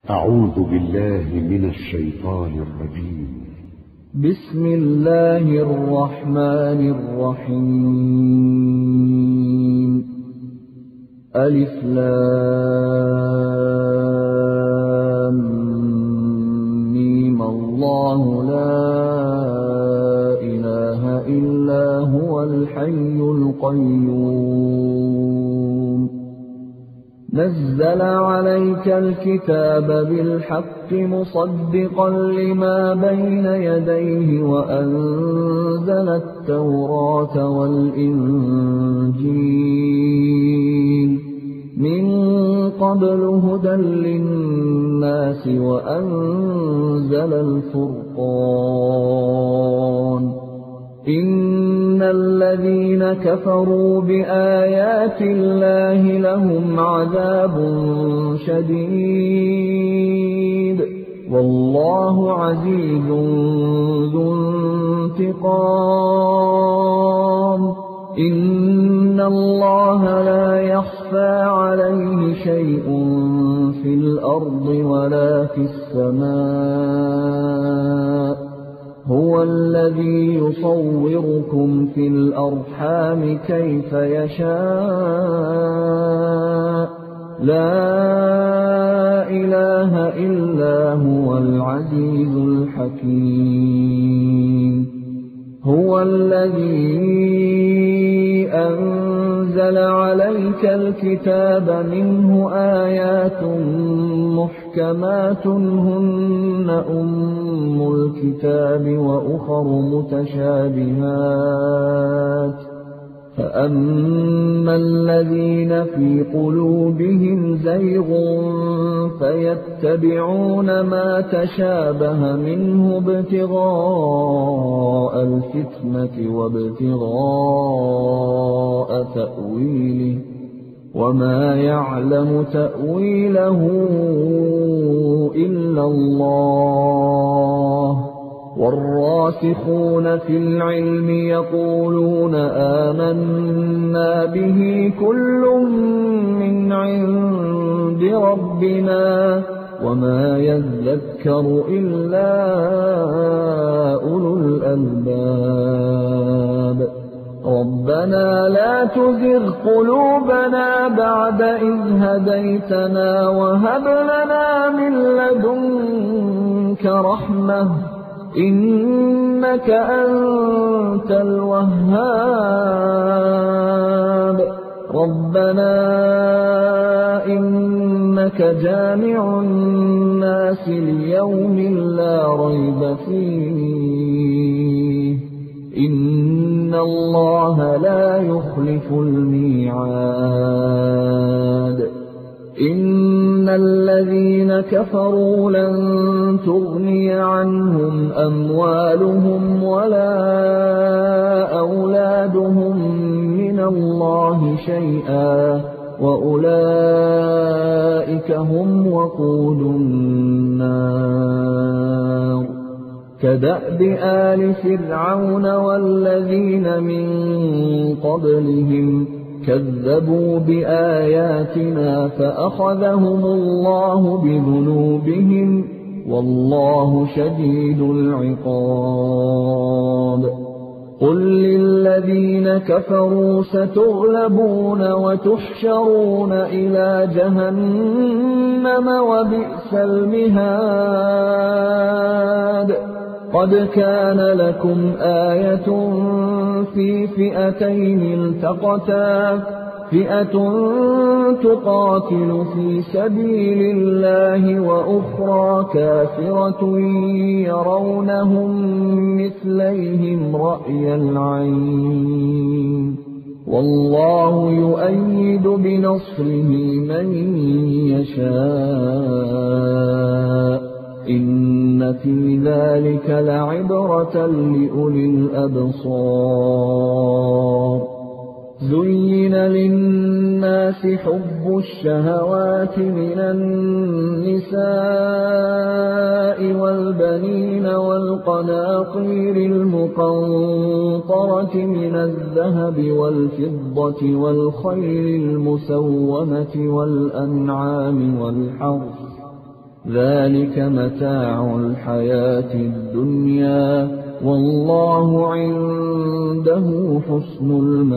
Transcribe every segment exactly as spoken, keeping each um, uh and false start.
أعوذ بالله من الشيطان الرجيم. بسم الله الرحمن الرحيم. ألف لام ميم. الله لا إله إلا هو الحي القيوم. نزل عليك الكتاب بالحق مصدقا لما بين يديه وأنزل التوراة والإنجيل من قبل هدى للناس وأنزل الفرقان. إن الذين كفروا بآيات الله لهم عذاب شديد والله عزيز ذو انتقام. إن الله لا يخفى عليه شيء في الأرض ولا في السماء. هو الذي يصوركم في الأرحام كيف يشاء. لا إله إلا هو العزيز الحكيم. هو الذي أنزل عليك الكتاب منه آيات محكمات هن أم الكتاب وأخر متشابهات. فأما الذين في قلوبهم زيغ فيتبعون ما تشابه منه ابتغاء الفتنة وابتغاء تأويله وما يعلم تأويله إلا الله. والراسخون في العلم يقولون آمنا به كل من عند ربنا وما يذكر إلا أولو الألباب. ربنا لا تزغ قلوبنا بعد إذ هديتنا وهب لنا من لدنك رحمة إنك أنت الوهاب. ربنا إنك جامع الناس ليوم لا ريب فيه إن الله لا يخلف الميعاد. إن الذين كفروا لن تغني عنهم أموالهم ولا أولادهم من الله شيئا وأولئك هم وقود النار. كدأب آل فرعون والذين من قبلهم كذبوا بآياتنا فأخذهم الله بذنوبهم والله شديد العقاب. قل للذين كفروا ستغلبون وتحشرون إلى جهنم وبئس المهاد. قد كان لكم آية في فئتين التقتا فئة تقاتل في سبيل الله وأخرى كافرة يرونهم مثليهم رأي العين والله يؤيد بنصره من يشاء. إن في ذلك لعبرة لأولي الأبصار. زين للناس حب الشهوات من النساء والبنين والقناطير المقنطرة من الذهب والفضة والخيل المسومة والأنعام والحرث ذلك متاع الحياة الدنيا والله عنده حسن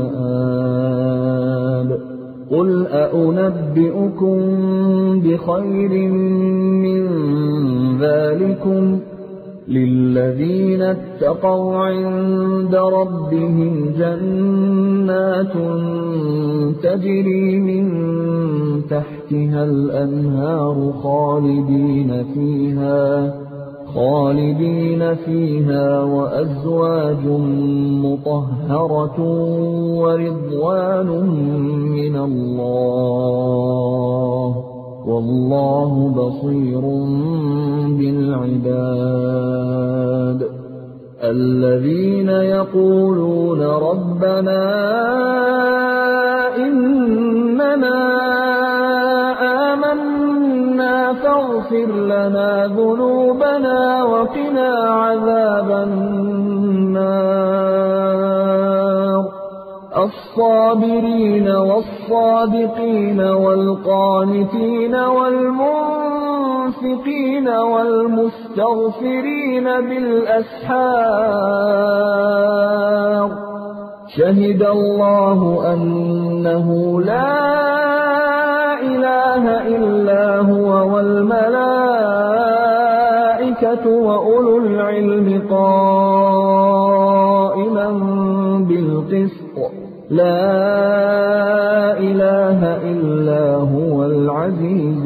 المآب. قل أأنبئكم بخير من ذلكم للذين اتقوا عند ربهم جنات تجري من تحتها الأنهار خالدين فيها خالدين فيها وأزواج مطهرة ورضوان من الله والله بصير بالعباد. الذين يقولون ربنا إننا آمنا فاغفر لنا ذنوبنا وقنا عذاب النار. الصابرين والصادقين والقانتين والمنفقين والمستغفرين بالأسحار. شهد الله أنه لا إله إلا هو والملائكة وأولو العلم قائما بالقسط لا إله إلا هو العزيز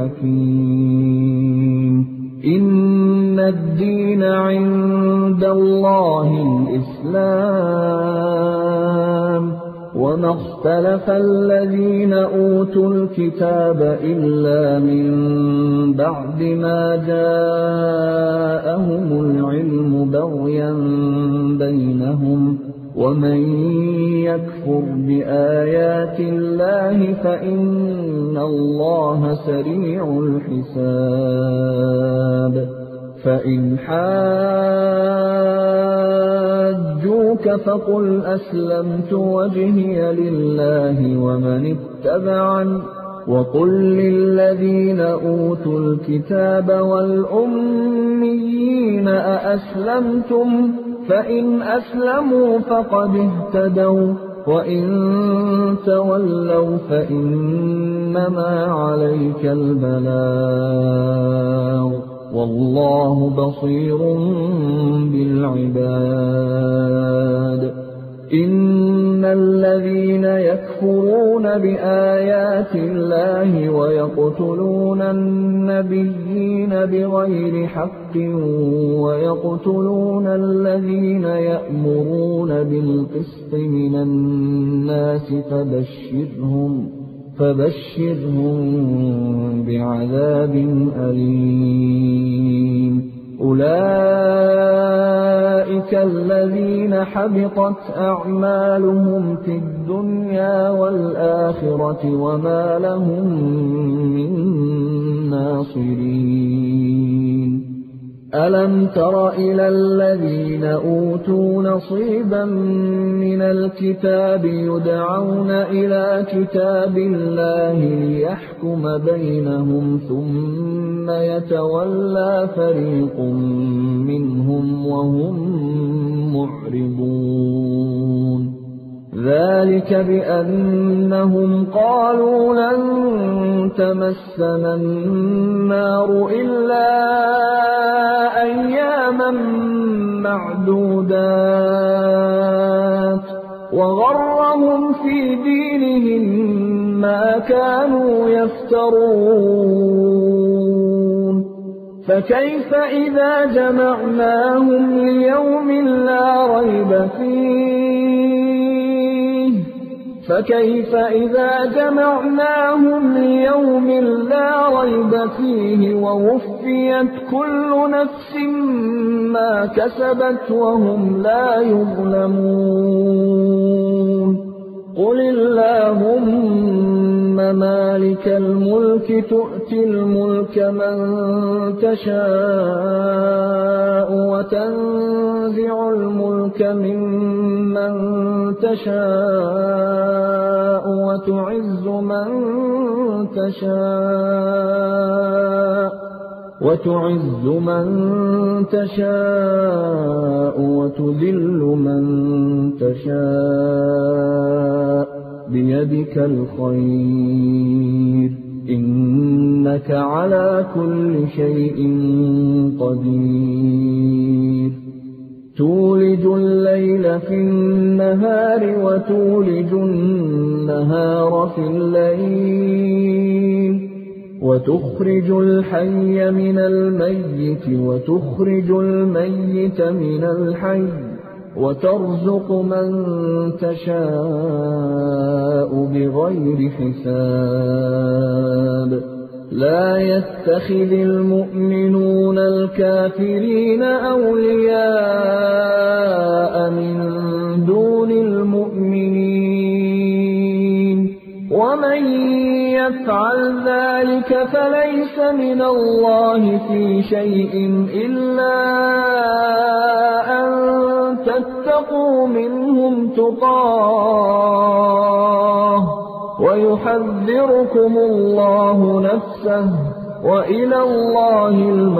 الحكيم. إن الدين عند الله الإسلام وما اختلف الذين أوتوا الكتاب إلا من بعد ما جاءهم العلم بغيا بينهم ومن يكفر بآيات الله فإن الله سريع الحساب. فإن حاجوك فقل أسلمت وجهي لله ومن اتبعني وقل للذين أوتوا الكتاب والأميين أأسلمتم فإن أسلموا فقد اهتدوا وإن تولوا فإنما عليك البلاغ والله بصير بالعباد. إن الذين يكفرون بآيات الله ويقتلون النبيين بغير حق ويقتلون الذين يأمرون بالقسط من الناس فبشرهم فبشرهم بعذاب أليم. أولئك الذين حبطت أعمالهم في الدنيا والآخرة وما لهم من ناصرين. ألم تر إلى الذين أوتوا نصيبا من الكتاب يدعون إلى كتاب الله ليحكم بينهم ثم يتولى فريق منهم وهم معرضون. ذلك بأنهم قالوا لن تمسنا النار إلا أياما معدودات وغرهم في دينهم ما كانوا يفترون. فكيف إذا جمعناهم ليوم لا ريب فيه فكيف إذا جمعناهم ليوم لا ريب فيه ووفيت كل نفس ما كسبت وهم لا يظلمون. قل اللهم مالك الملك تؤتي الملك من تشاء وتنزع الملك ممن تشاء وتعز من تشاء وتعز من تشاء وتذل من تشاء بيدك الخير إنك على كل شيء قدير تولج الليل في النهار وتولج النهار في الليل وتخرج الحي من الميت وتخرج الميت من الحي وترزق من تشاء بغير حساب لا يتخذ المؤمنون الكافرين أولياء من دون المؤمنين ومن يفعل ذلك فليس من الله في شيء إلا أن تتقوا منهم تقاه ويحذركم الله نفسه وإلى الله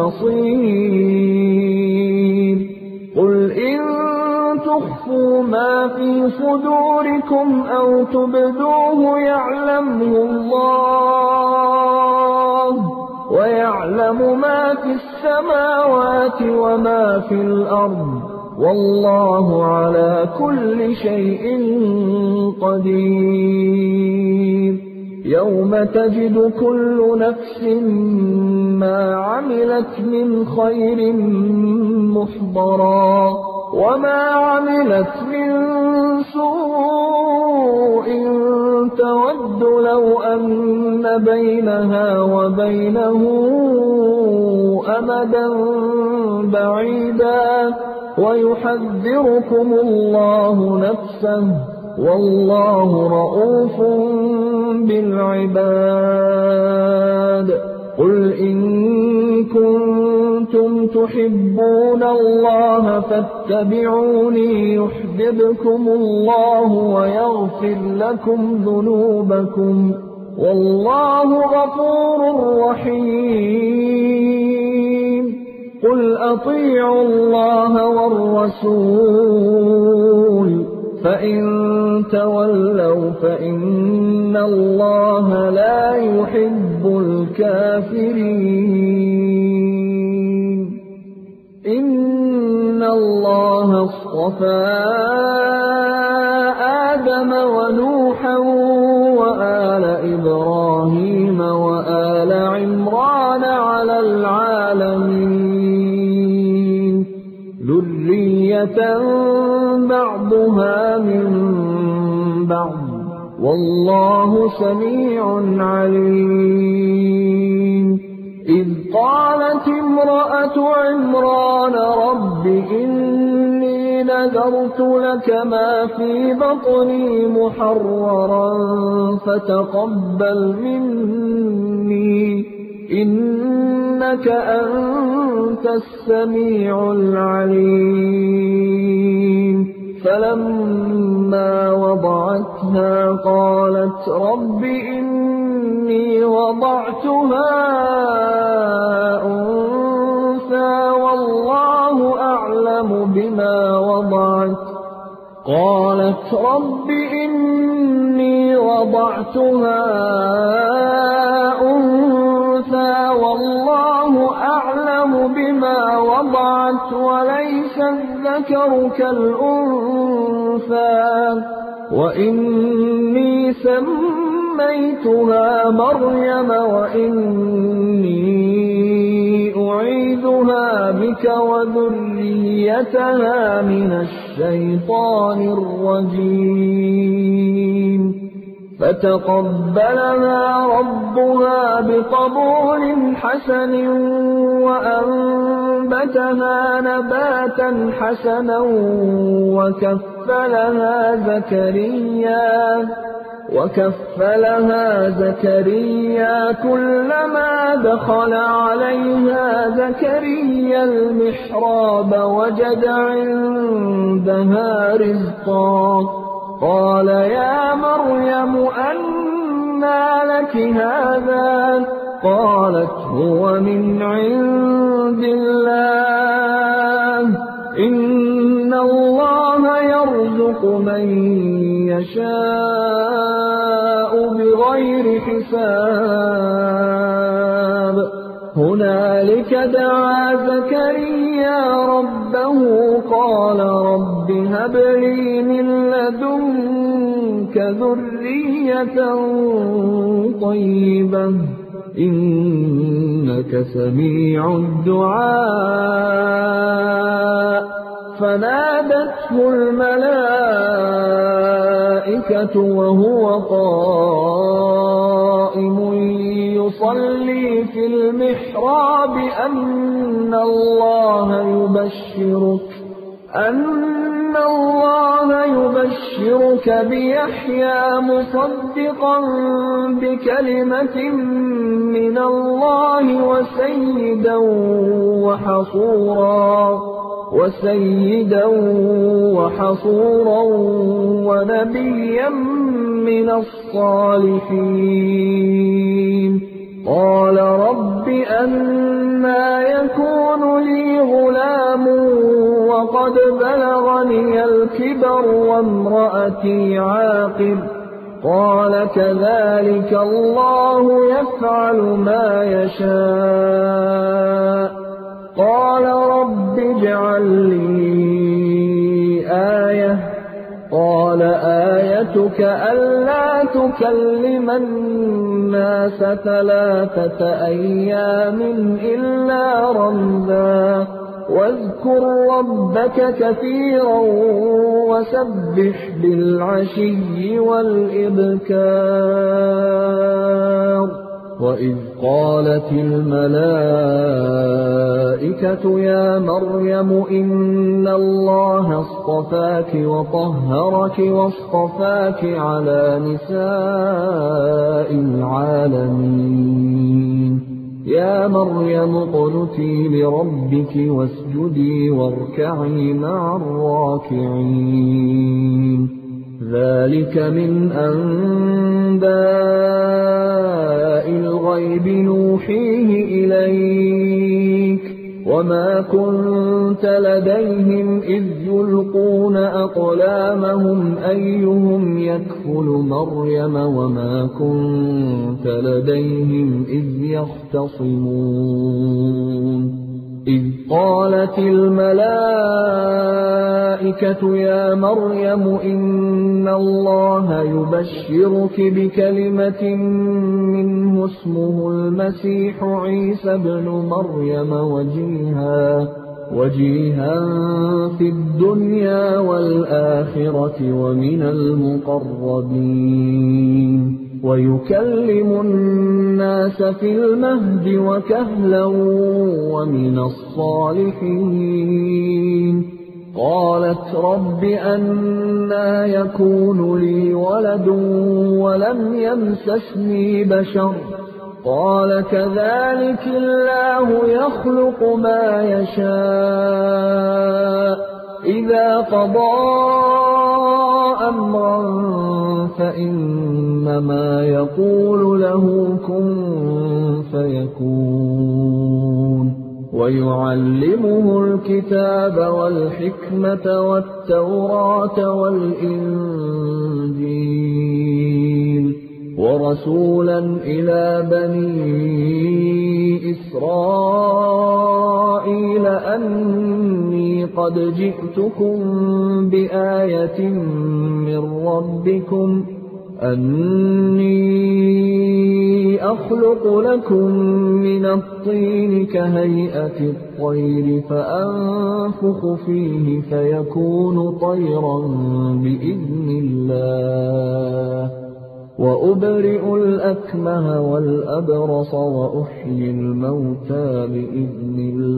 المصير قل إن تخفوا ما في صدوركم أو تبدوه يعلمه الله ويعلم ما في السماوات وما في الأرض والله على كل شيء قدير يوم تجد كل نفس ما عملت من خير محضرا وما عملت من سوء تود لو أن بينها وبينه أمدا بعيدا ويحذركم الله نفسه والله رؤوف بالعباد قل إن كنتم تحبون الله فاتبعوني يحببكم الله ويغفر لكم ذنوبكم والله غفور رحيم قل أطيعوا الله والرسول فإن تولوا فإن الله لا يحب الكافرين إن الله اصطفى آدم ونوحا وآل إبراهيم وآل عمران على العالمين ذرية بعضها من بعض والله سميع عليم إذ قالت امرأة عمران رب إني نذرت لك ما في بطني محررا فتقبل مني إنك أنت السميع العليم فلما وضعتها قالت رب إني وضعتها أنثى والله أعلم بما وضعت قالت رب إني وضعتها أنثى والله أعلم بما وضعت وليس الذكر كالأنثى وإني سميتها مريم وإني أعيذها بك وذريتها من الشيطان الرجيم فتقبلها ربها بقبول حسن وأنبتها نباتا حسنا وكفلها زكريا وكفلها زكريا كلما دخل عليها زكريا المحراب وجد عندها رزقا قال يا مريم أنى لك هذا قالت هو من عند الله إن الله يرزق من يشاء بغير حساب هنالك دعا زكريا ربه قال رب هب لي من لدنك ذرية طيبة إنك سميع الدعاء فنادته الملائكة وهو قائم يصلي في المحراب أن الله يبشرك أن الله يبشرك بيحيى مصدقا بكلمة من الله وسيدا وحصورا وسيدا وحصورا ونبيا من الصالحين قال رب أنى يكون لي غلام وقد بلغني الكبر وامرأتي عاقر قال كذلك الله يفعل ما يشاء قال رب اجعل لي آية قال آيتك ألا تكلم الناس ثلاثة أيام إلا رمزا واذكر ربك كثيرا وسبح بالعشي والإبكار وإذ قالت الملائكة يا مريم إن الله اصطفاك وطهرك واصطفاك على نساء العالمين يا مريم اقنتي لربك واسجدي واركعي مع الراكعين ذلك من أنباء الغيب نوحيه إليك وما كنت لديهم إذ يلقون أقلامهم أيهم يكفل مريم وما كنت لديهم إذ يختصمون إذ قالت الملائكة يا مريم إن الله يبشرك بكلمة منه اسمه المسيح عيسى ابن مريم وجيها وجيها في الدنيا والآخرة ومن المقربين ويكلم الناس في المهد وكهلا ومن الصالحين قالت رب أنى يكون لي ولد ولم يمسسني بشر قال كذلك الله يخلق ما يشاء إذا قضى أمرا فإنما يقول له كن فيكون ويعلمه الكتاب والحكمة والتوراة والإنجيل ورسولا إلى بني إسرائيل أني قد جئتكم بآية من ربكم أني أخلق لكم من الطين كهيئة الطير فأنفخ فيه فيكون طيرا بإذن الله وأبرئ الأكمه والأبرص وأحيي الموتى بإذن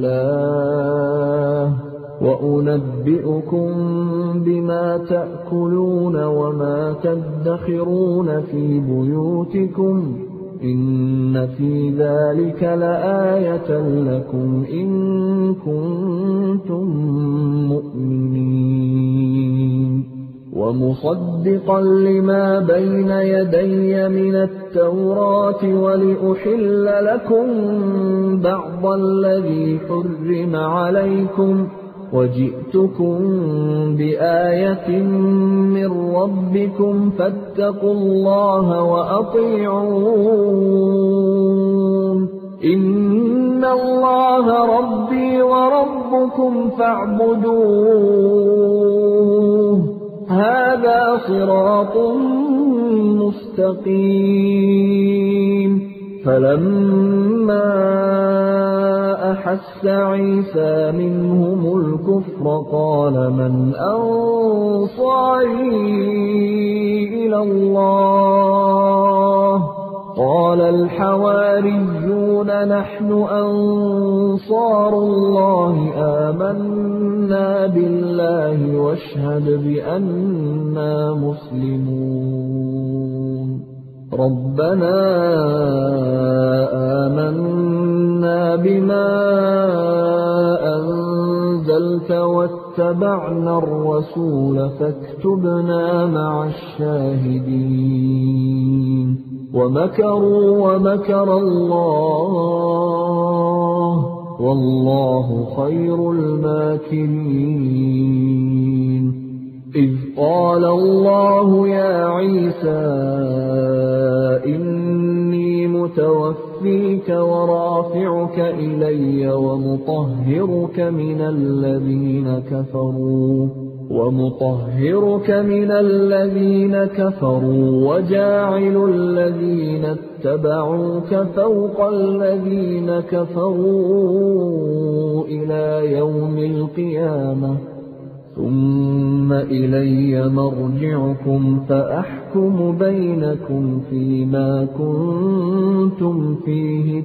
الله وأنبئكم بما تأكلون وما تدخرون في بيوتكم إن في ذلك لآية لكم إن كنتم مؤمنين ومصدقا لما بين يدي من التوراة ولأحل لكم بعض الذي حرم عليكم وجئتكم بآية من ربكم فاتقوا الله وأطيعون إن الله ربي وربكم فاعبدوه هذا صراط مستقيم فلما أحس عيسى منهم الكفر قال من أنصاري إلى الله قال الحواريون نحن أنصار الله آمنا بالله واشهد بأننا مسلمون ربنا آمنا بما أنزلت واتبعنا الرسول فاكتبنا مع الشاهدين ومكروا ومكر الله والله خير الماكرين إذ قال الله يا عيسى إني متوفيك ورافعك إلي ومطهرك من الذين كفروا ومطهرك من الذين كفروا وجاعل الذين اتبعوك فوق الذين كفروا إلى يوم القيامة ثم إلي مرجعكم فأحكم بينكم فيما كنتم فيه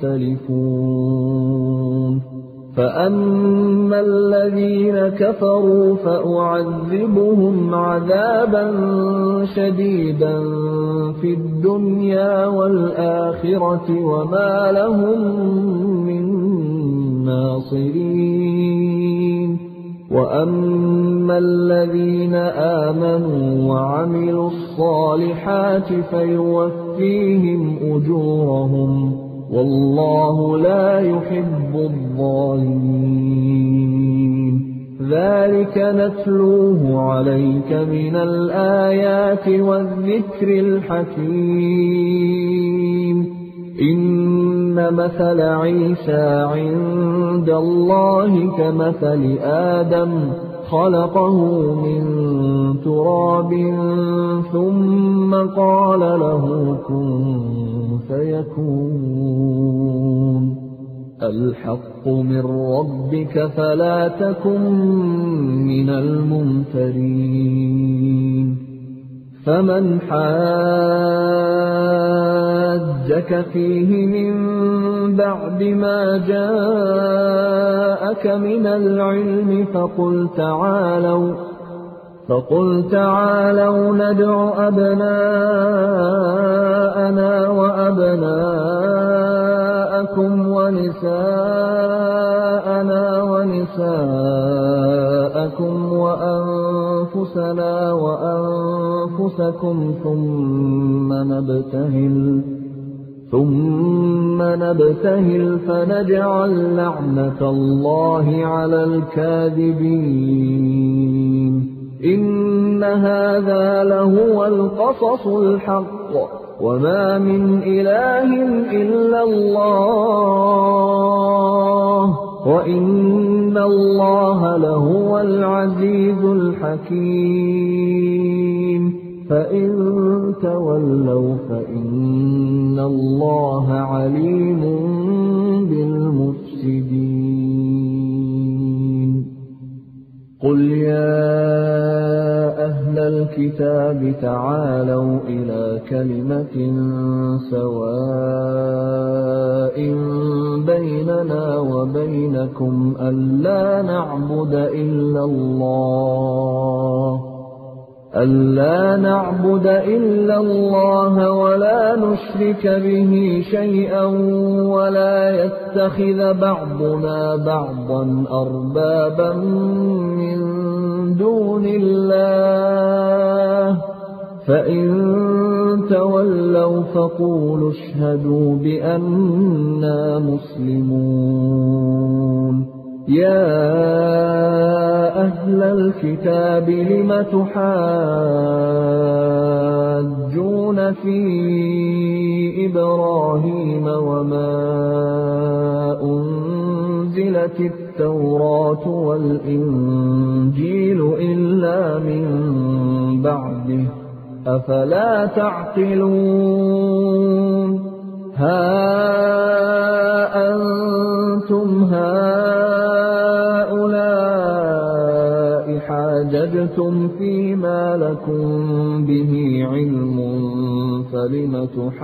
تختلفون فأما الذين كفروا فأعذبهم عذابا شديدا في الدنيا والآخرة وما لهم من ناصرين وأما الذين آمنوا وعملوا الصالحات فيوفيهم أجورهم والله لا يحب الظالمين ذلك نتلوه عليك من الآيات والذكر الحكيم إن مثل عيسى عند الله كمثل آدم خلقه من تراب ثم قال له كن فيكون الحق من ربك فلا تكن من الممترين فمن حاجك فيه من بعد ما جاءك من العلم فقل تعالوا فقل تعالوا ندع أبناءنا وأبناءكم ونساءنا ونساءكم وأنفسنا وأنفسكم ثم نبتهل ثم نبتهل فنجعل لعنة الله على الكاذبين إن هذا لهو القصص الحق وما من إله إلا الله وإن الله لهو العزيز الحكيم فإن تولوا فإن الله عليم بالمفسدين قل يا أهل الكتاب تعالوا إلى كلمة سواء بيننا وبينكم ألا نعبد إلا الله ألا نعبد إلا الله ولا نشرك به شيئا ولا يتخذ بعضنا بعضا أربابا من دون الله فإن تولوا فقولوا اشهدوا بأننا مسلمون يا أهل الكتاب لم تحاجون في إبراهيم وما أنزلت التوراة والإنجيل إلا من بعده أفلا تعقلون ها أنتم هؤلاء حاججتم فيما لكم به علم فلم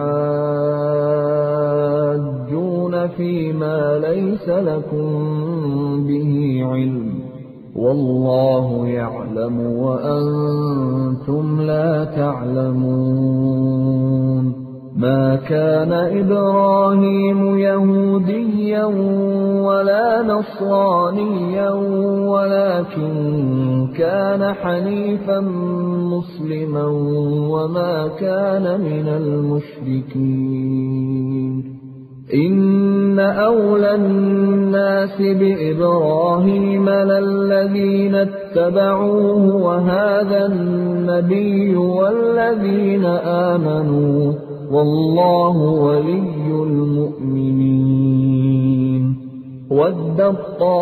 تحاجون فيما ليس لكم به علم والله يعلم وأنتم لا تعلمون ما كان إبراهيم يهوديا ولا نصرانيا ولكن كان حنيفا مسلما وما كان من المشركين إن أولى الناس بإبراهيم للذين اتبعوه وهذا النبي والذين آمنوا والله ولي المؤمنين ودت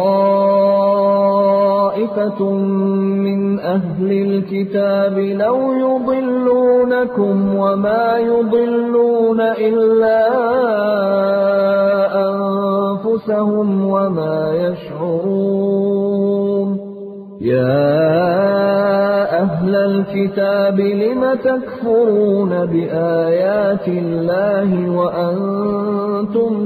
طائفة من أهل الكتاب لو يضلونكم وما يضلون إلا أنفسهم وما يشعرون يا أهل الكتاب لم تكفرون بآيات الله وأنتم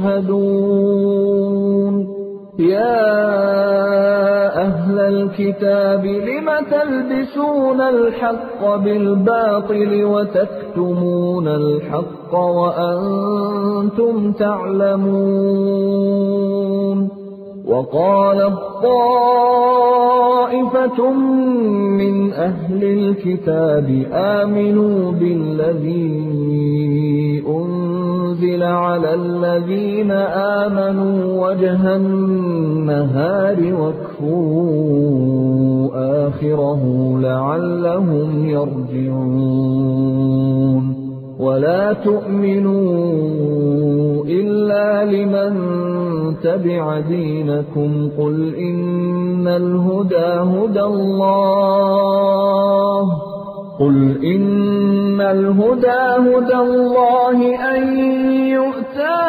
تشهدون يا أهل الكتاب لم تلبسون الحق بالباطل وتكتمون الحق وأنتم تعلمون وقالت طائفة من أهل الكتاب آمنوا بالذي أنزل على الذين آمنوا وجه النهار واكفروا آخره لعلهم يرجعون ولا تؤمنوا إلا لمن تبع دينكم قل إن الهدى هدى الله قل إن الهدى هدى الله أن يؤتى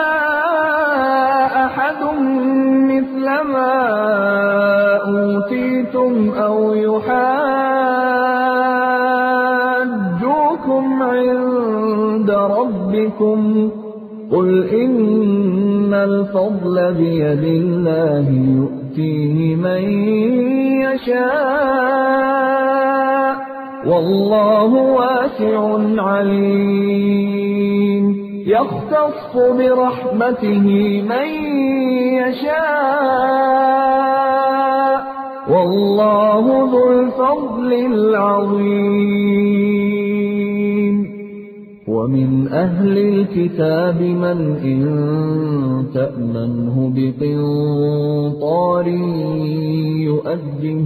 أحد مثل ما أوتيتم أو يحاجوكم عند ربكم قل إن الفضل بيد الله يؤتيه من يشاء والله واسع عليم يختص برحمته من يشاء والله ذو الفضل العظيم ومن أهل الكتاب من إن تأمنه بقنطار يؤده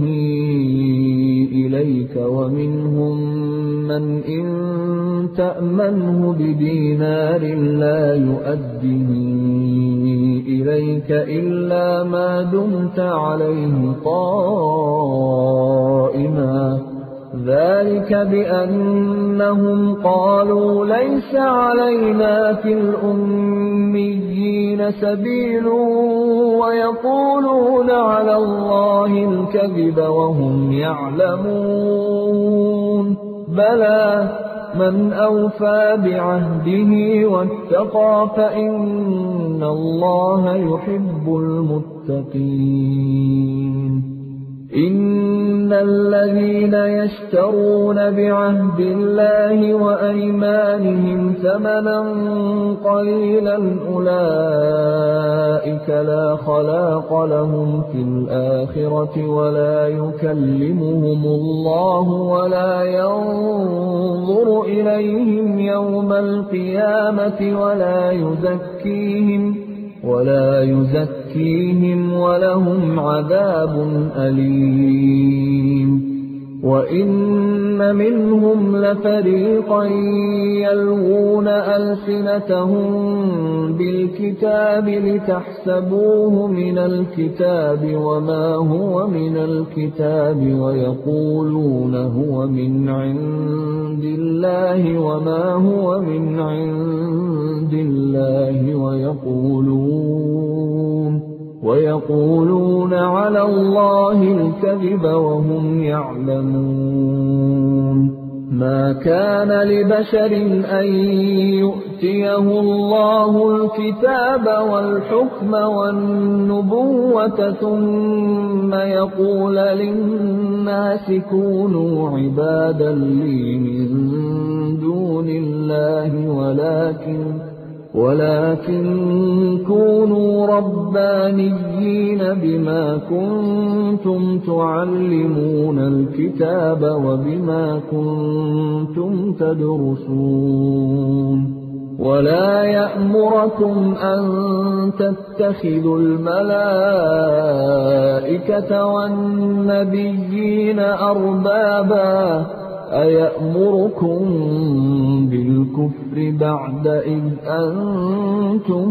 إليك ومنهم من إن تأمنه بدينار لا يؤده إليك إلا ما دمت عليه قائما ذلك بأنهم قالوا ليس علينا في الأميين سبيل ويقولون على الله الكذب وهم يعلمون بلى من أوفى بعهده واتقى فإن الله يحب المتقين إن الذين يشترون بعهد الله وأيمانهم ثمنا قليلا أولئك لا خلاق لهم في الآخرة ولا يكلمهم الله ولا ينظر إليهم يوم القيامة ولا يزكيهم ولا يزكيهم ولهم عذاب أليم. وإن منهم لفريقا يلوون ألسنتهم بالكتاب لتحسبوه من الكتاب وما هو من الكتاب ويقولون هو من عند الله وما هو من عند الله ويقولون ويقولون على الله الكذب وهم يعلمون. ما كان لبشر أن يؤتيه الله الكتاب والحكم والنبوة ثم يقول للناس كونوا عبادا لي من دون الله ولكن ولكن كونوا ربانيين بما كنتم تعلمون الكتاب وبما كنتم تدرسون. ولا يأمركم أن تتخذوا الملائكة والنبيين أربابا أيأمركم بالكفر بعد إذ أنتم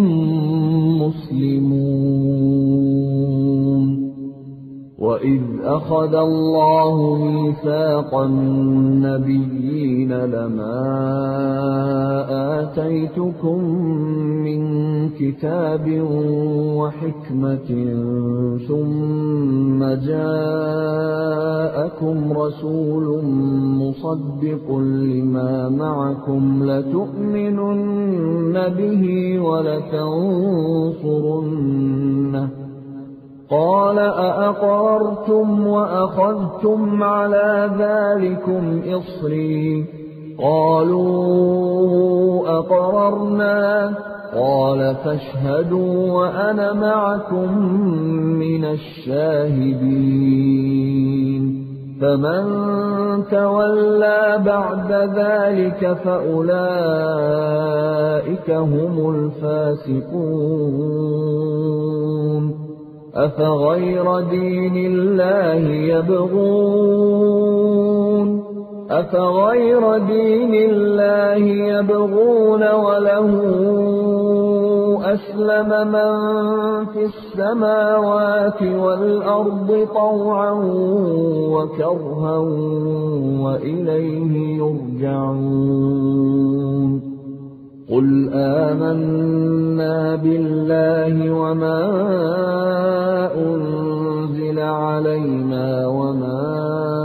مسلمون. وإذ أخذ الله ميثاق النبيين لما آتيتكم من كتاب وحكمة ثم جاءكم رسول مصدق لما معكم لتؤمنن به ولتنصرنه قال أأقررتم وأخذتم على ذلكم إصري قالوا أقررنا قال فاشهدوا وأنا معكم من الشاهدين. فمن تولى بعد ذلك فأولئك هم الفاسقون. أفغير دين الله يبغون أفغير دين الله يبغون وله أسلم من في السماوات والأرض طوعا وكرها وإليه يرجعون. قل آمنا بالله وما أنزل علينا وما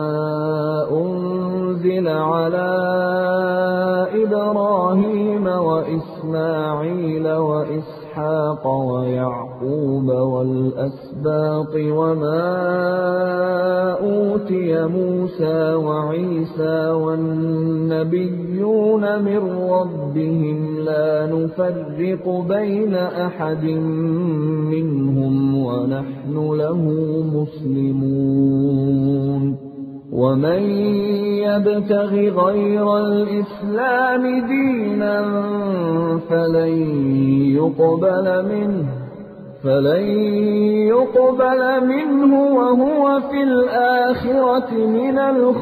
أنزل على إبراهيم وإسماعيل وإسحاق ويعقوب والأسباط وما أوتي موسى وعيسى والنبيون من ربهم لا نفرق بين أحد منهم ونحن له مسلمون. ومن يبتغ غير الإسلام دينا فلن يقبل منه فلن يقبل منه وهو في الآخرة من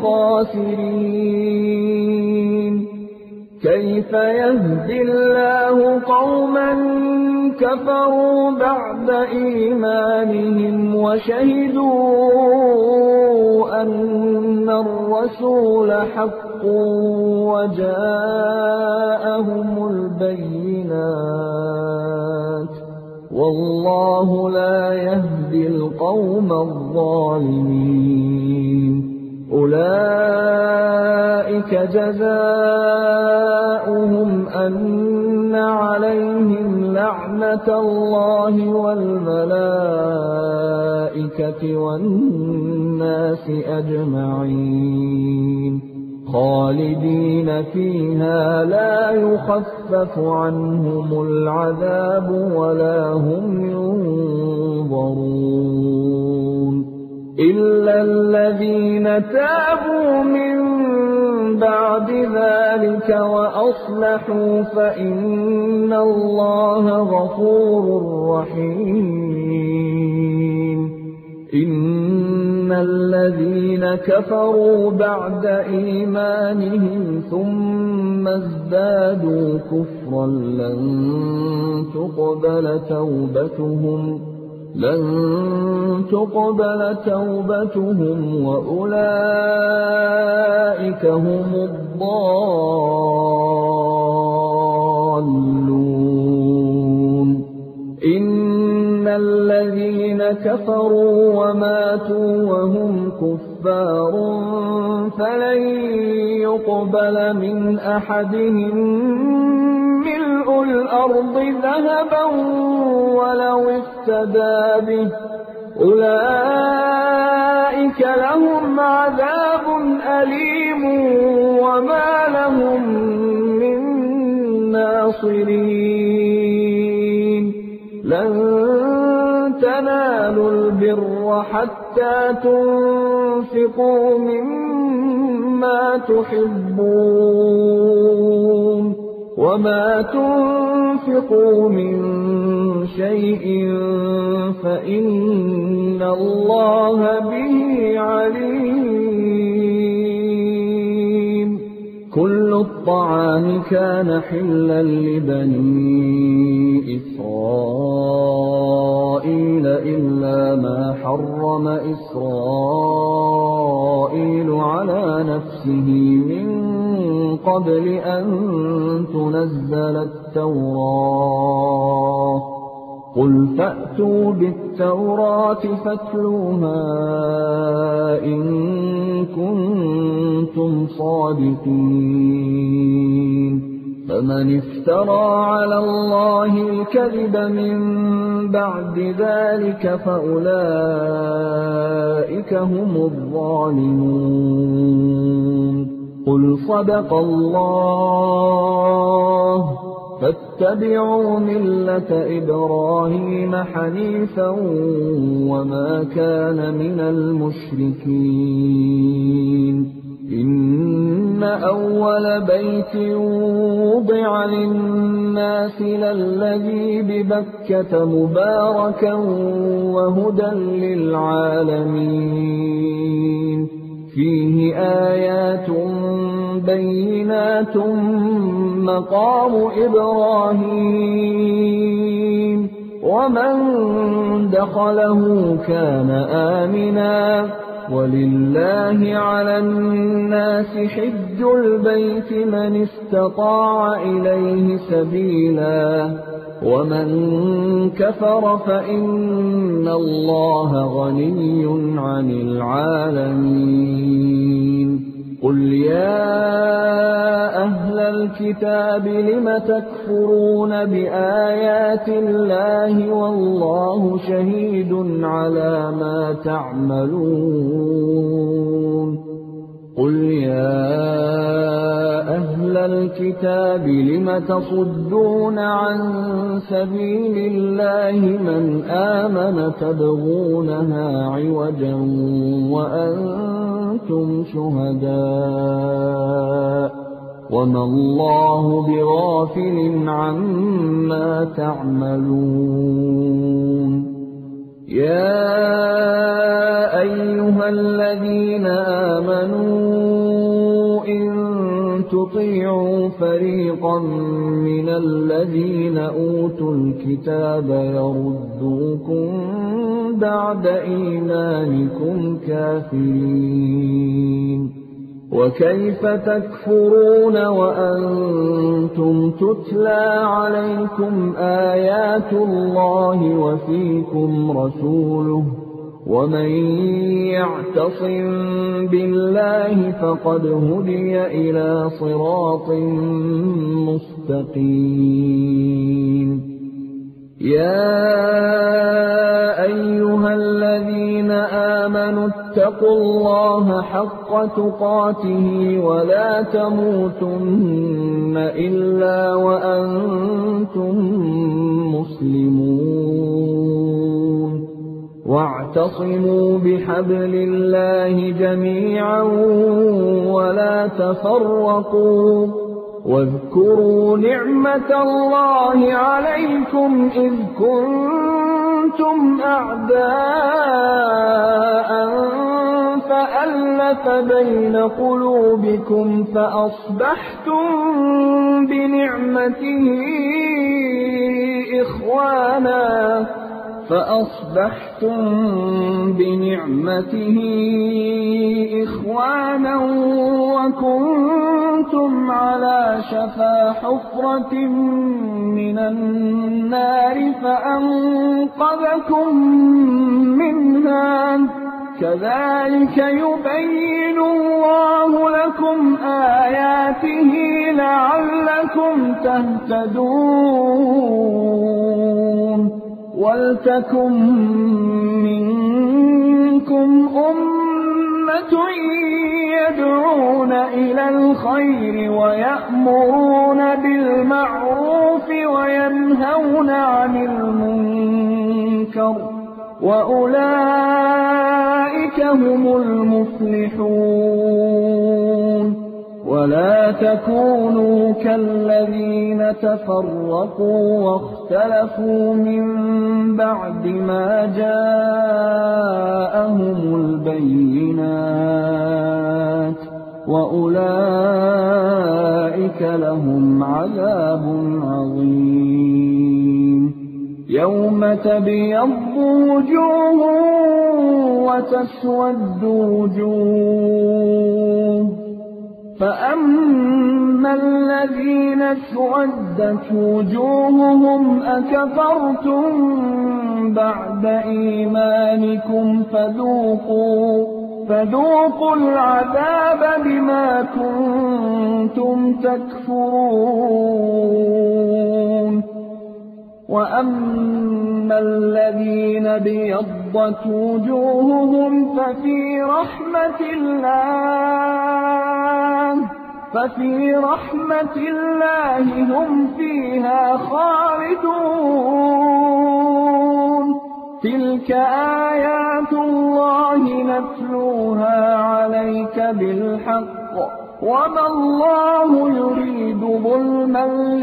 الخاسرين. كيف يهدي الله قوما كفروا بعد إيمانهم وشهدوا أن الرسول حق وجاءهم البينات والله لا يهدي القوم الظالمين. أولئك جزاؤهم أن عليهم لعنة الله والملائكة والناس أجمعين خالدين فيها لا يخفف عنهم العذاب ولا هم ينظرون. تابوا من بعد ذلك وأصلحوا فإن الله غفور رحيم. إن الذين كفروا بعد إيمانهم ثم ازدادوا كفرا لن تقبل توبتهم لن تقبل توبتهم وأولئك هم الضالون. إن الذين كفروا وماتوا وهم كفار فلن يقبل من أحدهم ملء الأرض ذهبا ولو افتدى به أولئك لهم عذاب أليم وما لهم من ناصرين. لن تنالوا البر حتى تنفقوا مما تحبون وما تنفقوا من شيء فإن الله به عليم. كل الطعام كان حلا لبني إسرائيل إلا ما حرم إسرائيل على نفسه من قبل أن تنزل التوراة. قل فأتوا بالتوراة فاتلوها إن كنتم صادقين. فمن افترى على الله الكذب من بعد ذلك فأولئك هم الظالمون. قل صدق الله فاتبعوا ملة إبراهيم حنيفا وما كان من المشركين. إن أول بيت وضع للناس للذي ببكة مباركا وهدى للعالمين. فيه آيات بينات مقام إبراهيم ومن دخله كان آمنا ولله على الناس حج البيت من استطاع إليه سبيلا ومن كفر فإن الله غني عن العالمين. قل يا أهل الكتاب لم تكفرون بآيات الله والله شهيد على ما تعملون. قل يا أهل الكتاب لم تصدون عن سبيل الله من آمن تبغونها عوجا وأنتم شهداء وما الله بغافل عما تعملون. يا أيها الذين آمنوا إن تطيعوا فريقا من الذين أوتوا الكتاب يردوكم بعد إيمانكم كافرين. وكيف تكفرون وأنتم تتلى عليكم آيات الله وفيكم رسوله ومن يعتصم بالله فقد هدي إلى صراط مستقيم. يا أيها الذين آمنوا اتقوا الله حق تقاته ولا تموتن إلا وأنتم مسلمون. واعتصموا بحبل الله جميعا ولا تفرقوا واذكروا نعمة الله عليكم إذ كنتم أعداء فألف بين قلوبكم فأصبحتم بنعمته إخوانا فأصبحتم بنعمته إخوانا وكنتم على شفا حفرة من النار فأنقذكم منها كذلك يبين الله لكم آياته لعلكم تهتدون ولتكن منكم أمة يدعون إلى الخير ويأمرون بالمعروف وينهون عن المنكر وأولئك هم المفلحون ولا تكونوا كالذين تفرقوا واختلفوا من بعد ما جاءهم البينات وأولئك لهم عذاب عظيم يوم تبيض وجوه وتسود وجوه فأما الذين اسودت وجوههم أكفرتم بعد إيمانكم فذوقوا فذوقوا العذاب بما كنتم تكفرون وأما الذين ابيضت وجوههم ففي رحمة الله ففي رحمة الله هم فيها خالدون تلك آيات الله نتلوها عليك بالحق وما الله يريد ظلما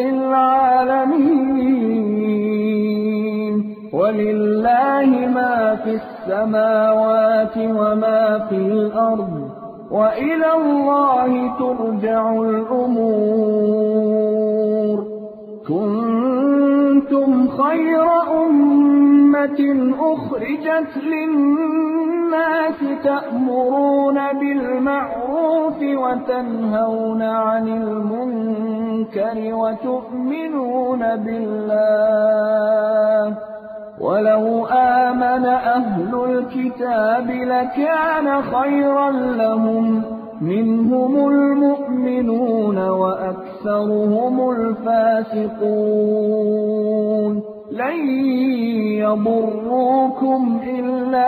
للعالمين ولله ما في السماوات وما في الأرض وإلى الله ترجع الأمور كنتم خير أمة أخرجت للناس تأمرون بالمعروف وتنهون عن المنكر وتؤمنون بالله ولو آمن أهل الكتاب لكان خيرا لهم منهم المؤمنون وأكثرهم الفاسقون لن يضروكم إلا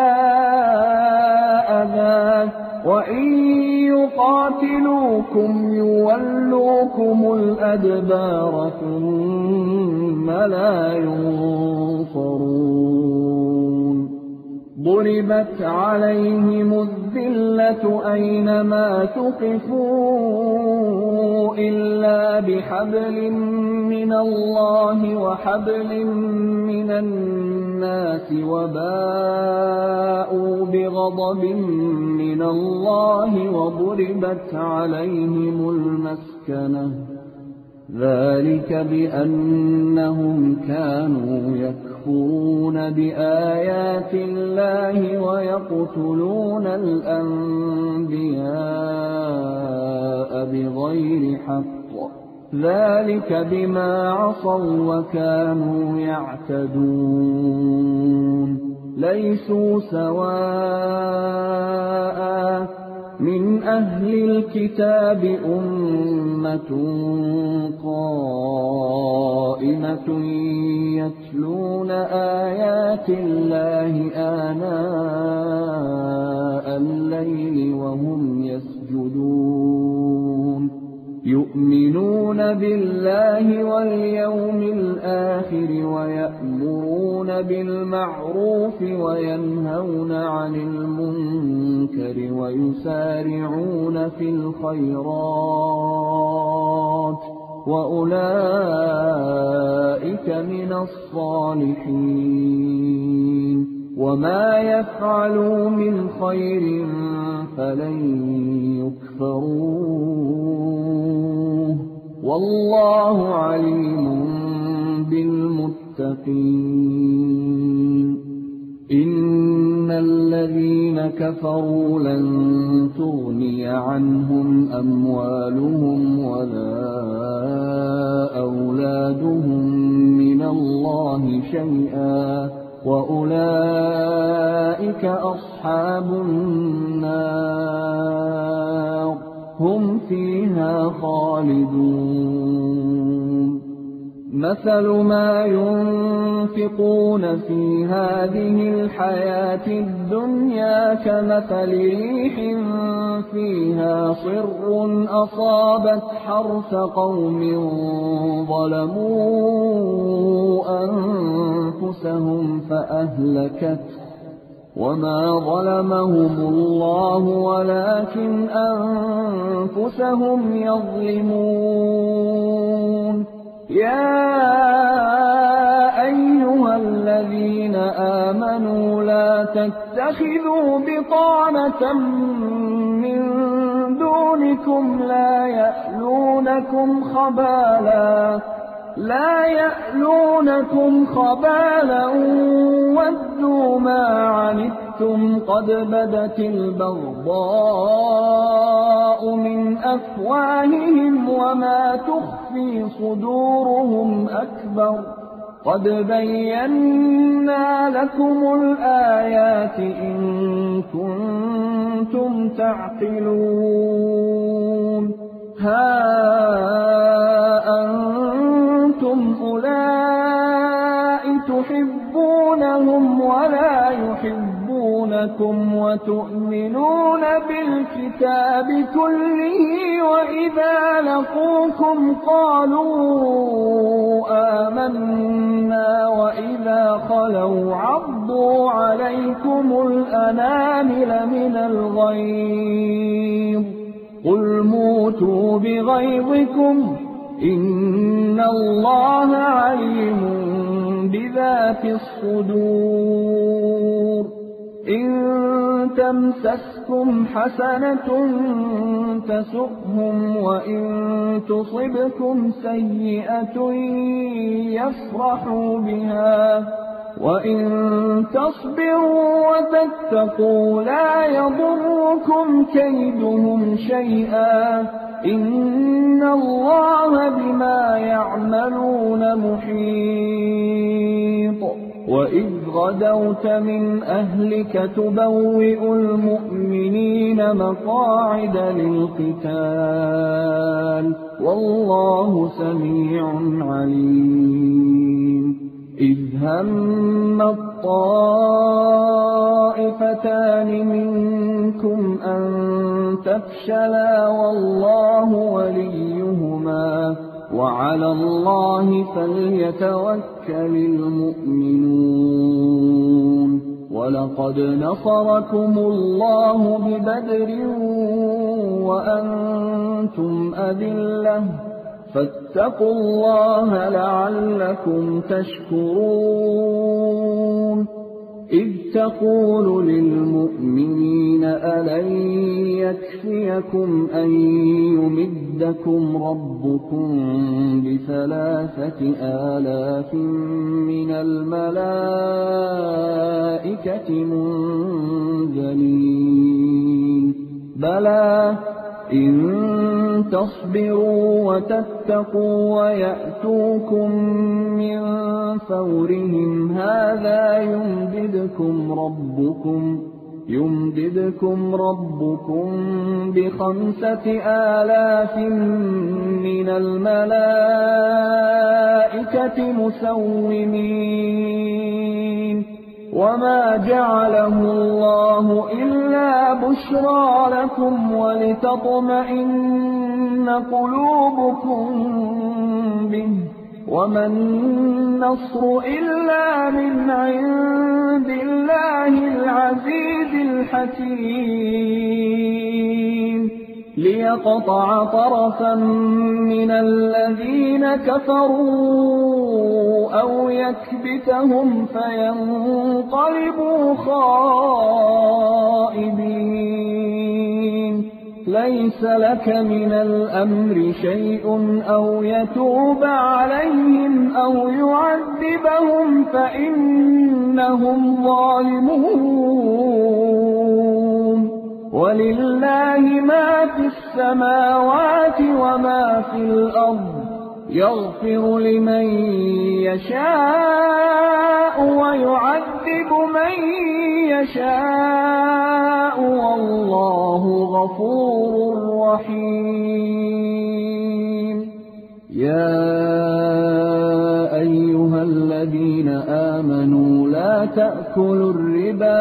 أذى وإن يقاتلوكم يولوكم الأدبار ثم لا ينصرون ضربت عليهم الذلة أينما ثقفوا إلا بحبل من الله وحبل من الناس وباءوا بغضب من الله وضربت عليهم المسكنة ذلك بأنهم كانوا يكفرون بآيات الله ويقتلون الأنبياء بغير حق ذلك بما عصوا وكانوا يعتدون ليسوا سواء من أهل الكتاب أمة قائمة يتلون آيات الله آناء الليل وهم يسجدون يؤمنون بالله واليوم الآخر ويأمرون بالمعروف وينهون عن المنكر ويسارعون في الخيرات وأولئك من الصالحين وما يفعلوا من خير فلن يكفروه والله عليم بالمتقين إن الذين كفروا لن تغني عنهم أموالهم ولا أولادهم من الله شيئا وأولئك أصحاب النار هم فيها خالدون مثل ما ينفقون في هذه الحياة الدنيا كمثل ريح فيها صر أصابت حرث قوم ظلموا أنفسهم فأهلكته وما ظلمهم الله ولكن أنفسهم يظلمون يا أيها الذين آمنوا لا تتخذوا بطانة من دونكم لا يألونكم خبالا لا يألونكم خبالا ودوا ما عنتم قد بدت البغضاء من أفواههم وما تخفي صدورهم أكبر قد بينا لكم الآيات إن كنتم تعقلون ها أنتم أولئك تحبونهم ولا يحبونكم وتؤمنون بالكتاب كله وإذا لقوكم قالوا آمنا وإذا خلوا عضوا عليكم الأنامل من الغيظ قل موتوا بغيظكم إن الله عليم بذات الصدور إن تمسسكم حسنة تسؤهم وإن تصبكم سيئة يفرحوا بها وإن تصبروا وتتقوا لا يضركم كيدهم شيئا إن الله بما يعملون محيط وإذ غدوت من أهلك تبوئ المؤمنين مقاعد للقتال والله سميع عليم إذ هم الطائفتان منكم أن تفشلا والله وليهما وعلى الله فليتوكل المؤمنون ولقد نصركم الله ببدر وأنتم أذلة فاتقوا الله لعلكم تشكرون إذ تقول للمؤمنين ألن يكفيكم أن يمدكم ربكم بثلاثة آلاف من الملائكة منزلين بلى إن تصبروا وتتقوا ويأتوكم من فورهم هذا يمددكم ربكم يمددكم ربكم بخمسة آلاف من الملائكة مسومين وما جعله الله إلا بشرى لكم ولتطمئن قلوبكم به وما النصر إلا من عند الله العزيز الحكيم ليقطع طرفا من الذين كفروا أو يكبتهم فينقلبوا خائبين ليس لك من الأمر شيء أو يتوب عليهم أو يعذبهم فإنهم ظالمون ولله ما في السماوات وما في الأرض يغفر لمن يشاء ويعذب من يشاء والله غفور رحيم يا أيها الذين آمنوا لا تأكلوا الربا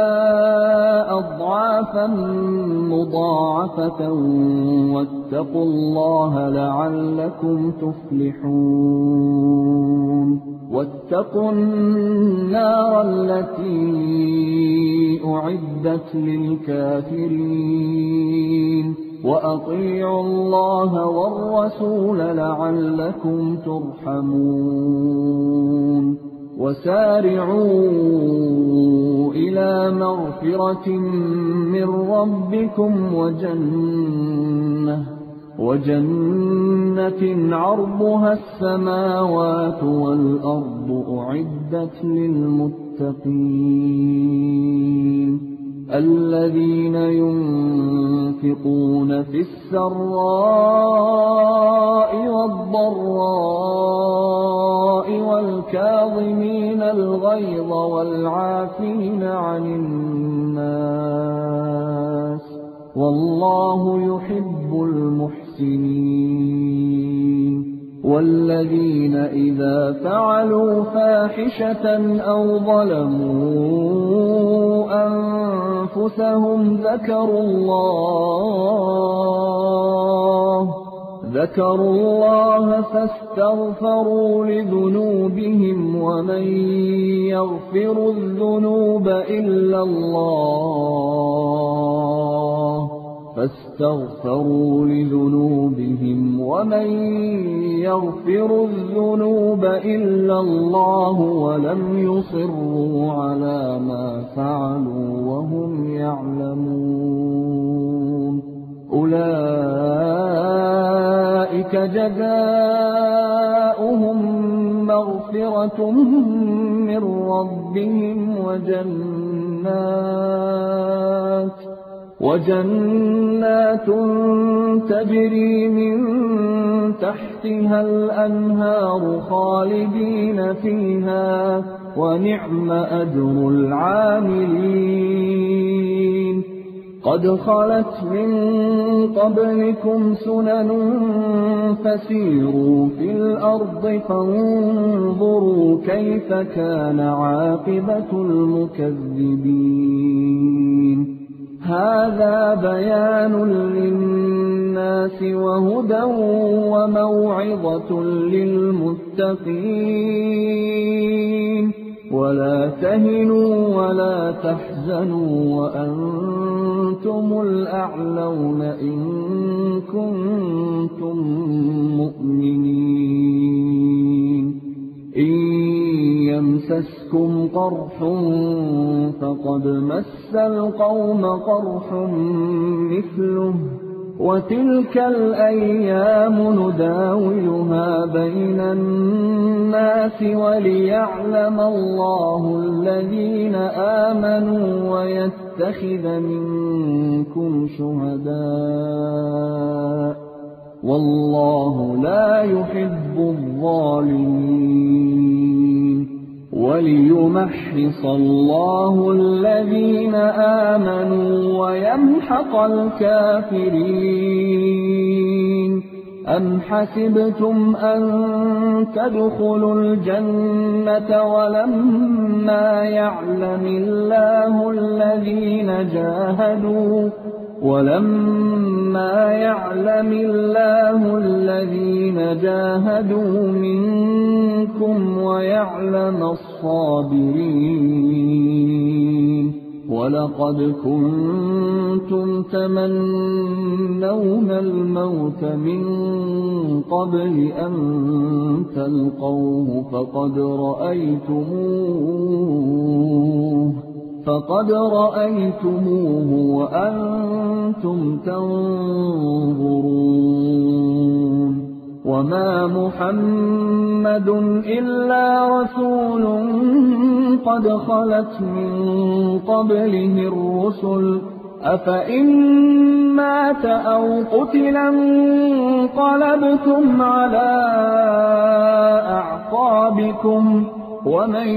أضعافا مضاعفة واتقوا الله لعلكم تفلحون واتقوا النار التي أعدت للكافرين وأطيعوا الله والرسول لعلكم ترحمون وسارعوا إلى مغفرة من ربكم وجنة وجنة عرضها السماوات والأرض أعدت للمتقين الذين ينفقون في السراء والضراء والكاظمين الغيظ والعافين عن الناس والله يحب المحسنين والذين إذا فعلوا فاحشة أو ظلموا أنفسهم ذكروا الله ذكروا الله فاستغفروا لذنوبهم ومن يغفر الذنوب إلا الله فاستغفروا لذنوبهم ومن يغفر الذنوب إلا الله ولم يصروا على ما فعلوا وهم يعلمون أولئك جزاؤهم مغفرة من ربهم وجنات وجنات تجري من تحتها الأنهار خالدين فيها ونعم أجر العاملين قد خلت من قبلكم سنن فسيروا في الأرض فانظروا كيف كان عاقبة المكذبين هذا بيان للناس وهدى وموعظة للمتقين ولا تهنوا ولا تحزنوا وأنتم الأعلون إن كنتم مؤمنين إن يمسسكم قرح فقد مس القوم قرح مثله وتلك الأيام نداولها بين الناس وليعلم الله الذين آمنوا ويتخذ منكم شهداء والله لا يحب الظالمين وليمحص الله الذين آمنوا ويمحق الكافرين أم حسبتم أن تدخلوا الجنة ولما يعلم الله الذين جاهدوا ولما يعلم الله الذين جاهدوا منكم ويعلم الصابرين ولقد كنتم تمنون الموت من قبل أن تلقوه فقد رأيتموه فقد رأيتموه وأنتم تنظرون وما محمد إلا رسول قد خلت من قبله الرسل أفإن مات أو قتل انقلبتم على أعقابكم ومن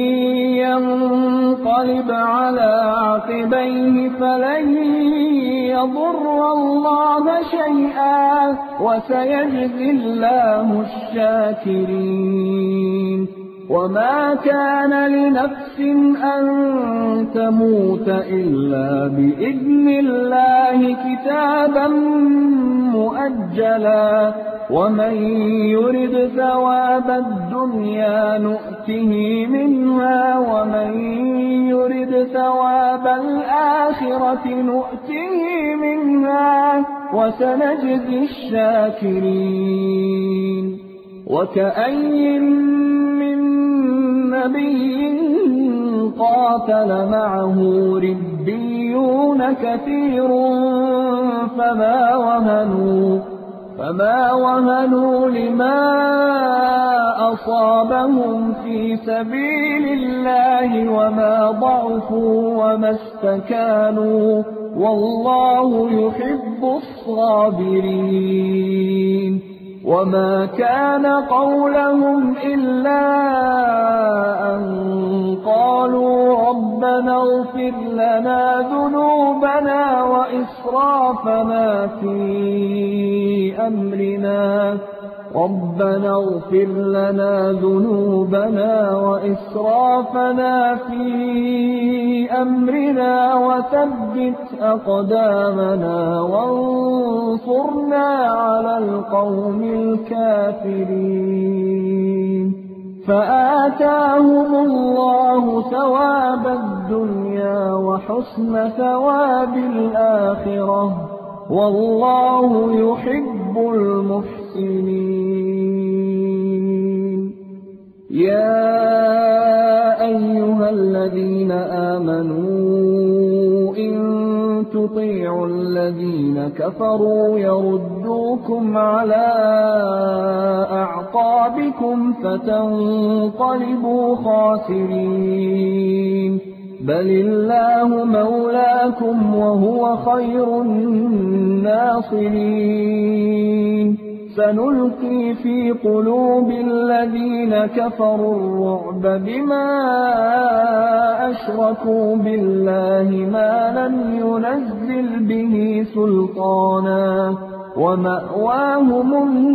ينقلب على عقبيه فلن يضر الله شيئا وسيجزي الله الشاكرين وما كان لنفس أن تموت إلا بإذن الله كتابا مؤجلا ومن يرد ثواب الدنيا نؤته منها ومن يرد ثواب الآخرة نؤته منها وسنجزي الشاكرين وكأي من نبي قاتل معه ربيون كثير فما وهنوا فما وهنوا لما أصابهم في سبيل الله وما ضعفوا وما استكانوا والله يحب الصابرين وما كان قولهم إلا أن قالوا ربنا اغفر لنا ذنوبنا وإسرافنا في أمرنا ربنا اغفر لنا ذنوبنا وإسرافنا في أمرنا وثبت أقدامنا وانصرنا على القوم الكافرين فآتاهم الله ثواب الدنيا وحسن ثواب الآخرة والله يحب المحسنين يا أيها الذين آمنوا إن تطيعوا الذين كفروا يردوكم على أعقابكم فتنقلبوا خاسرين بل الله مولاكم وهو خير الناصرين سنلقي في قلوب الذين كفروا الرعب بما أشركوا بالله ما لم ينزل به سلطانا ومأواهم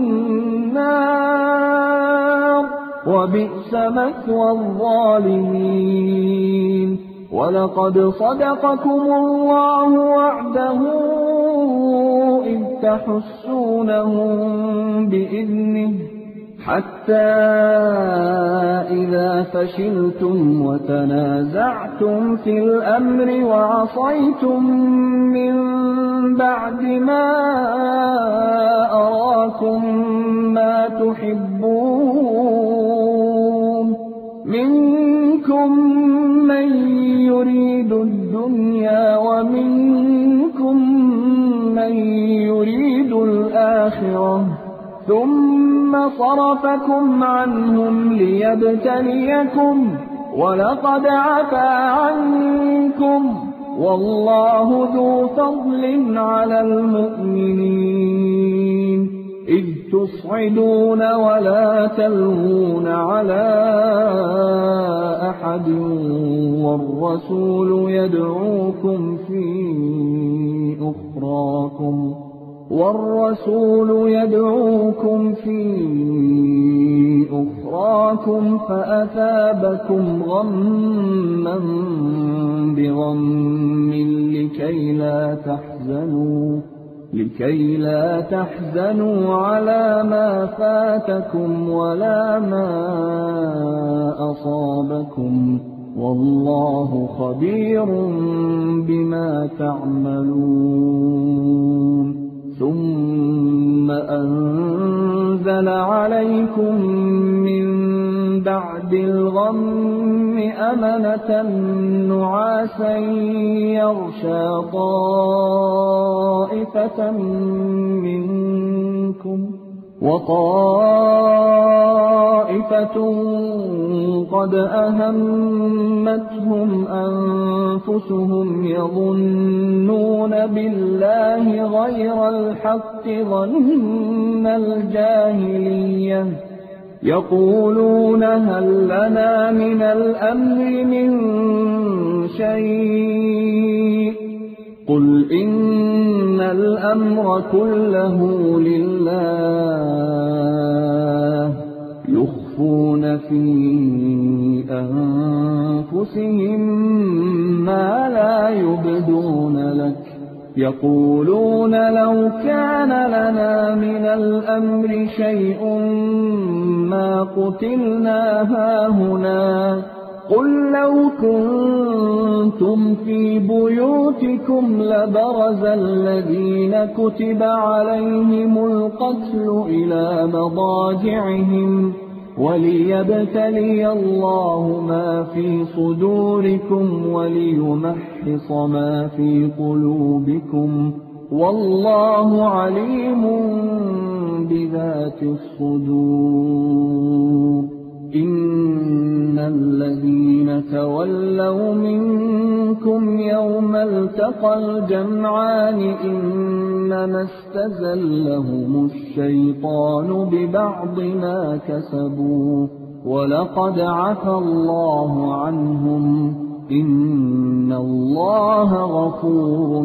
النار وبئس مثوى الظالمين ولقد صدقكم الله وعده إذ تحسونهم بإذنه حتى إذا فشلتم وتنازعتم في الأمر وعصيتم من بعد ما أراكم ما تحبون منكم من يريد الدنيا ومنكم من يريد الآخرة ثم صرفكم عنهم ليبتليكم ولقد عفا عنكم والله ذو فضل على المؤمنين إذ تصعدون ولا تلوون على أحد والرسول يدعوكم في أخراكم والرسول يدعوكم في أخراكم فأثابكم غما بغم لكي لا لا تحزنوا لكي لا تحزنوا على ما فاتكم ولا ما أصابكم والله خبير بما تعملون ثم أنزل عليكم من بعد الغم أمنة نعاسا يغشى طائفة منكم وطائفة قد أهمتهم أنفسهم يظنون بالله غير الحق ظن الجاهلية يقولون هل لنا من الأمر من شيء قل إن الأمر كله لله يخفون في أنفسهم ما لا يبدون لك يقولون لو كان لنا من الأمر شيء ما قتلنا هاهنا قل لو كنتم في بيوتكم لبرز الذين كتب عليهم القتل إلى مضاجعهم وليبتلي الله ما في صدوركم وليمحص ما في قلوبكم والله عليم بذات الصدور إن الذين تولوا منكم يوم التقى الجمعان إنما استزلهم الشيطان ببعض ما كسبوا ولقد عفى الله عنهم إن الله غفور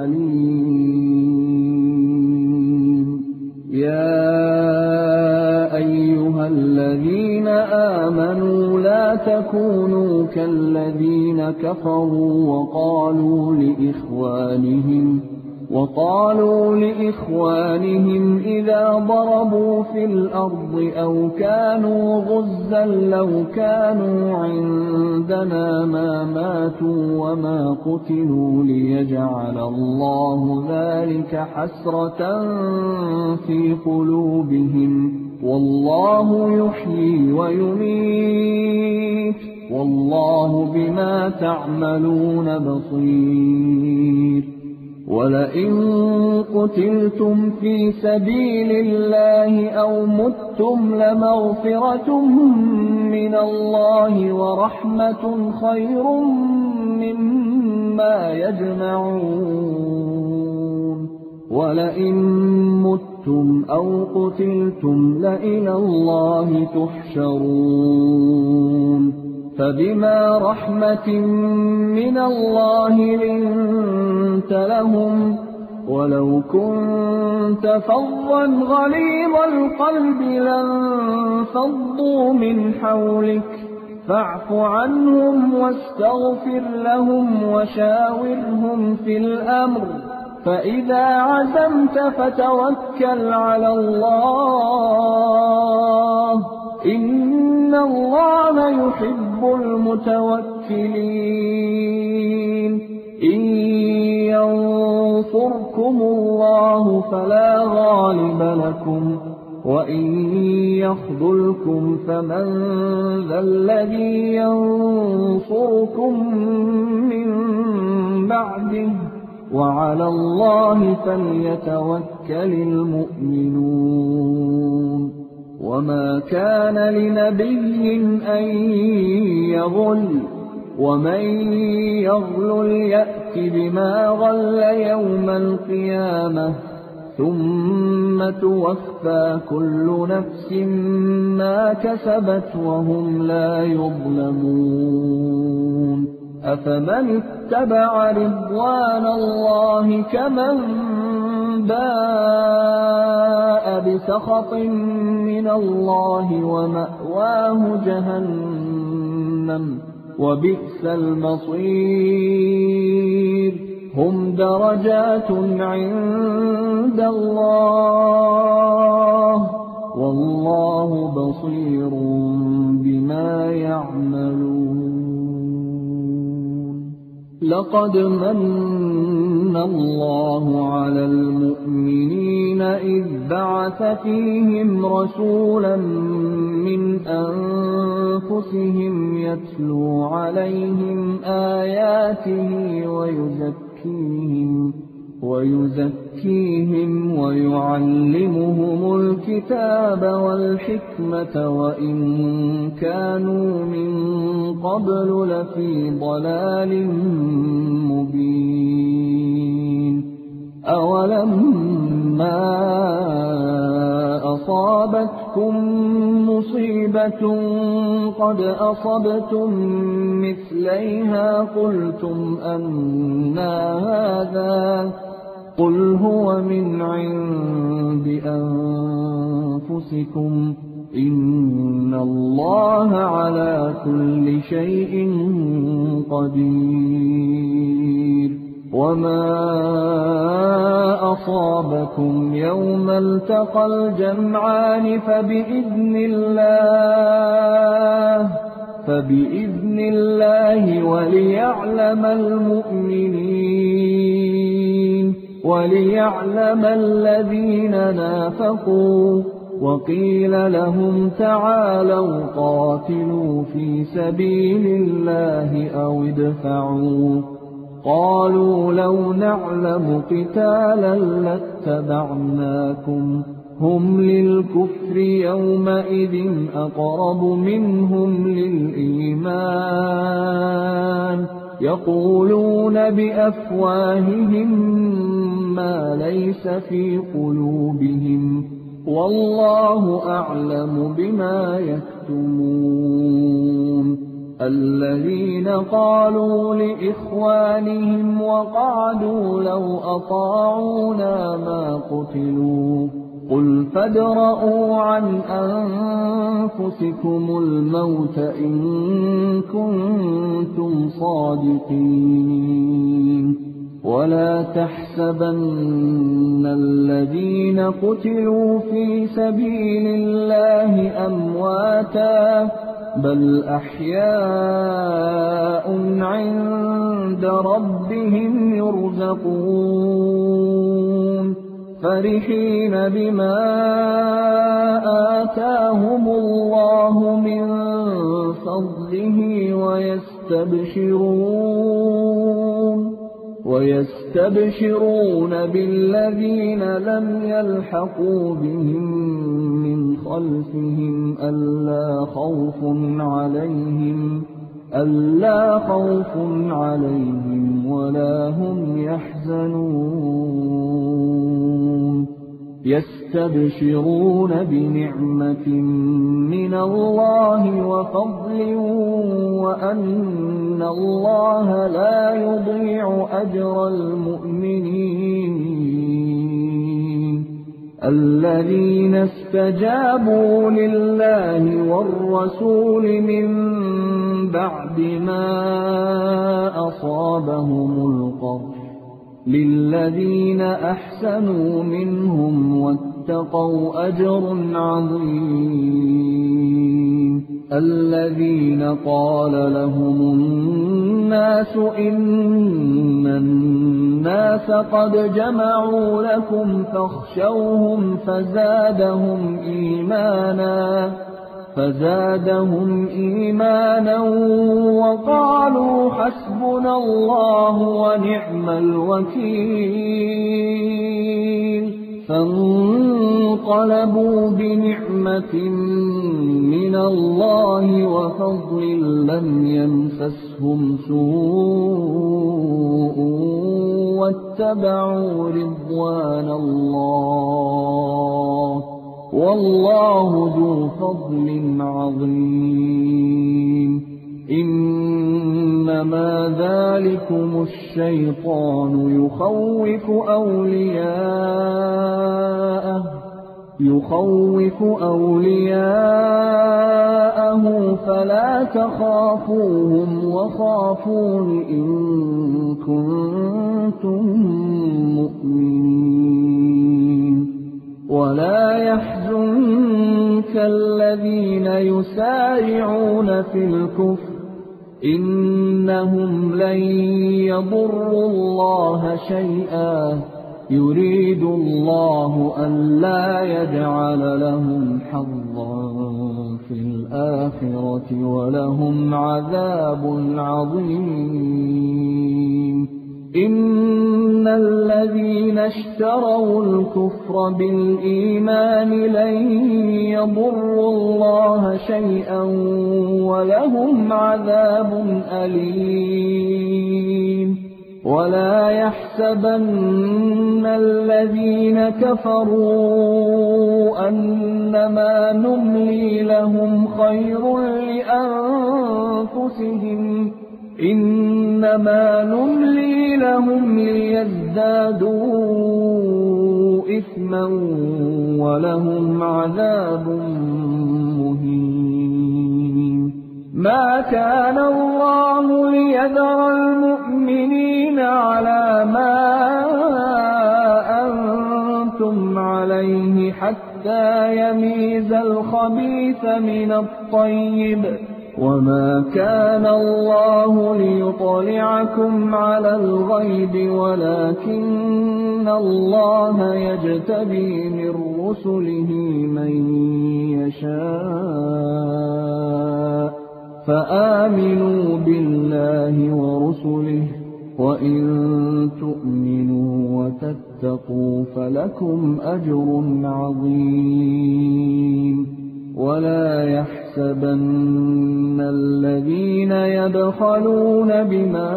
حليم يا أيها الذين آمنوا لا تكونوا كالذين كفروا وقالوا لإخوانهم وقالوا لإخوانهم إذا ضربوا في الأرض أو كانوا غزا لو كانوا عندنا ما ماتوا وما قتلوا ليجعل الله ذلك حسرة في قلوبهم والله يحيي ويميت والله بما تعملون بصير ولئن قتلتم في سبيل الله أو متم لمغفرة من الله ورحمة خير مما يجمعون ولئن متم أو قتلتم لإلى الله تحشرون فبما رحمة من الله لنت لهم ولو كنت فظا غليظ القلب لانفضوا من حولك فاعف عنهم واستغفر لهم وشاورهم في الأمر فإذا عزمت فتوكل على الله إن الله يحب المتوكلين إن ينصركم الله فلا غالب لكم وإن يخذلكم فمن ذا الذي ينصركم من بعده وعلى الله فليتوكل المؤمنون وما كان لنبي أن يغل ومن يغل يأت بما غل يوم القيامة ثم توفى كل نفس ما كسبت وهم لا يظلمون أفمن اتبع رضوان الله كمن باء بسخط من الله ومأواه جهنم وبئس المصير هم درجات عند الله والله بصير بما يعملون لقد من الله على المؤمنين إذ بعث فيهم رسولا من أنفسهم يتلو عليهم آياته ويزكيهم ويزكيهم ويعلمهم الكتاب والحكمة وإن كانوا من قبل لفي ضلال مبين أولما أصابتكم مصيبة قد أصبتم مثليها قلتم أنى هذا قل هو من عند أنفسكم إن الله على كل شيء قدير وما أصابكم يوم التقى الجمعان فبإذن الله فبإذن الله وليعلم المؤمنين وليعلم الذين نافقوا وقيل لهم تعالوا قاتلوا في سبيل الله أو ادفعوا قالوا لو نعلم قتالا لاتبعناكم هم للكفر يومئذ أقرب منهم للإيمان يقولون بأفواههم ما ليس في قلوبهم والله أعلم بما يكتمون الذين قالوا لإخوانهم وقعدوا لو أطاعونا ما قتلوا قل فادرءوا عن أنفسكم الموت إن كنتم صادقين ولا تحسبن الذين قتلوا في سبيل الله أمواتا بل أحياء عند ربهم يرزقون فرحين بما آتاهم الله من فضله ويستبشرون ويستبشرون بالذين لم يلحقوا بهم من خلفهم ألا خوف عليهم ألا خوف عليهم ولا هم يحزنون يستبشرون بنعمة من الله وفضل وأن الله لا يضيع أجر المؤمنين الذين استجابوا لله والرسول من بعد ما أصابهم القرح للذين أحسنوا منهم واتقوا أجر عظيم الذين قال لهم الناس إن الناس قد جمعوا لكم فاخشوهم فزادهم إيمانا فزادهم إيمانا وقالوا حسبنا الله ونعم الوكيل فانقلبوا بنعمة من الله وفضل لم يمسسهم سوء واتبعوا رضوان الله والله ذو فضل عظيم إنما ذلكم الشيطان يخوف أولياءه يخوف أولياءه فلا تخافوهم وخافون إن كنتم كنتم مؤمنين ولا يحزنك الذين يسارعون في الكفر إنهم لن يضروا الله شيئا يريد الله ألا يجعل لهم حظا في الآخرة ولهم عذاب عظيم إن الذين اشتروا الكفر بالإيمان لن يضروا الله شيئا ولهم عذاب أليم ولا يحسبن الذين كفروا أنما نملي لهم خير لأنفسهم إنما نملي لهم ليزدادوا إثما ولهم عذاب مهين ما كان الله ليذر المؤمنين على ما أنتم عليه حتى يميز الخبيث من الطيب وما كان الله ليطلعكم على الغيب ولكن الله يجتبي من رسله من يشاء فآمنوا بالله ورسله وإن تؤمنوا وتتقوا فلكم أجر عظيم ولا يحسبن الذين يبخلون بما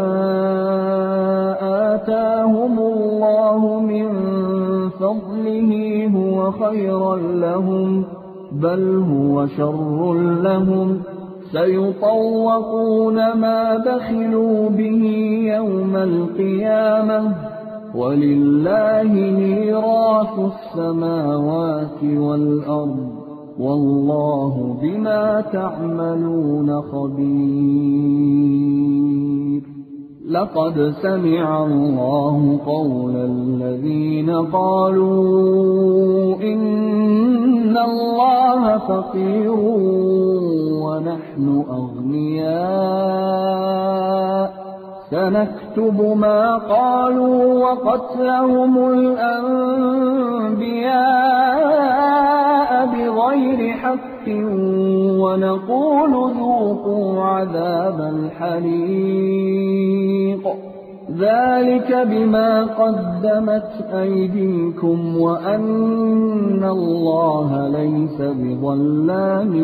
آتاهم الله من فضله هو خيرا لهم بل هو شر لهم سيطوقون ما بخلوا به يوم القيامة ولله ميراث السماوات والأرض والله بما تعملون خبير لقد سمع الله قول الذين قالوا إن الله فقير ونحن أغنياء سنكتب ما قالوا وقتلهم الأنبياء بغير حق ونقول ذوقوا عذاب الحريق ذلك بما قدمت أيديكم وأن الله ليس بظلام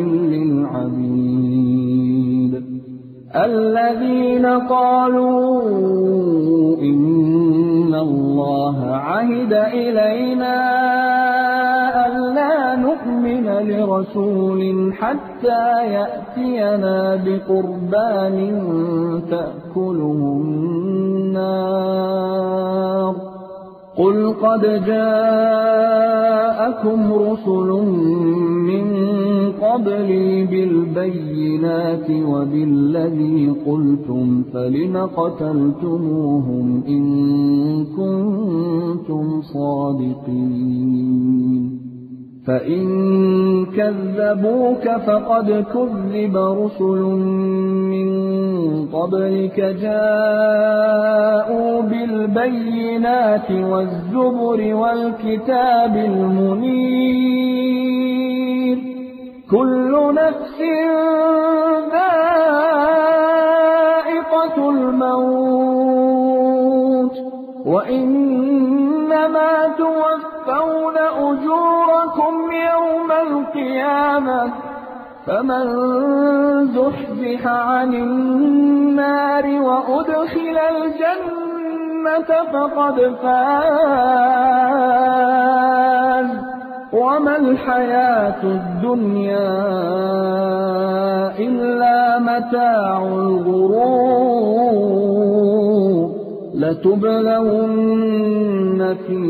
للعبيد الذين قالوا إن الله عهد إلينا ألا نؤمن لرسول حتى يأتينا بقربان تأكله النار قل قد جاءكم رسل من قبلي بالبينات وبالذي قلتم فلم قتلتموهم إن كنتم صادقين فإن كذبوك فقد كذب رسل من قبلك جاءوا بالبينات والزبر والكتاب المنير كل نفس ذائقة الموت وإنما توفون أجوركم يوم القيامة فمن زحزح عن النار وأدخل الجنة فقد فاز وما الحياة الدنيا إلا متاع الغرور لتبلون في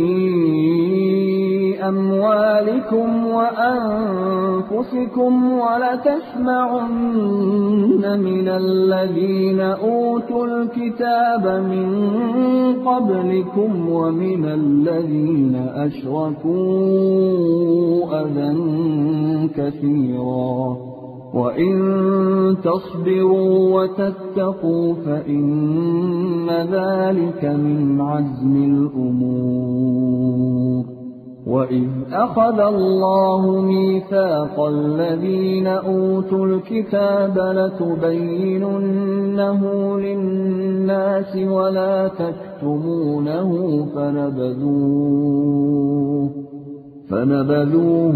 أموالكم وأنفسكم ولتسمعن من الذين أوتوا الكتاب من قبلكم ومن الذين أشركوا أذى كثيرا وإن تصبروا وتتقوا فإن ذلك من عزم الأمور. وإذ أخذ الله ميثاق الذين أوتوا الكتاب لتبيننه للناس ولا تكتمونه فنبذوه فنبذوه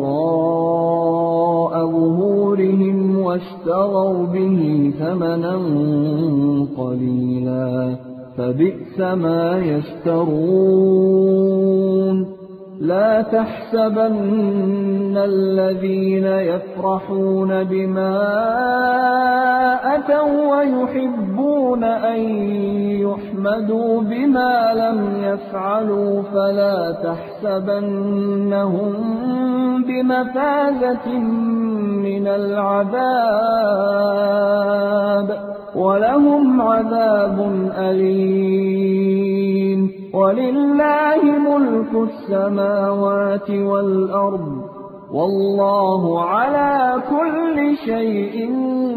وراء ظهورهم واشتروا به ثمنا قليلا فبئس ما يشترون. لا تحسبن الذين يفرحون بما أتوا ويحبون أن يحمدوا بما لم يفعلوا فلا تحسبنهم بمفازة من العذاب ولهم عذاب أليم. ولله ملك السماوات والأرض والله على كل شيء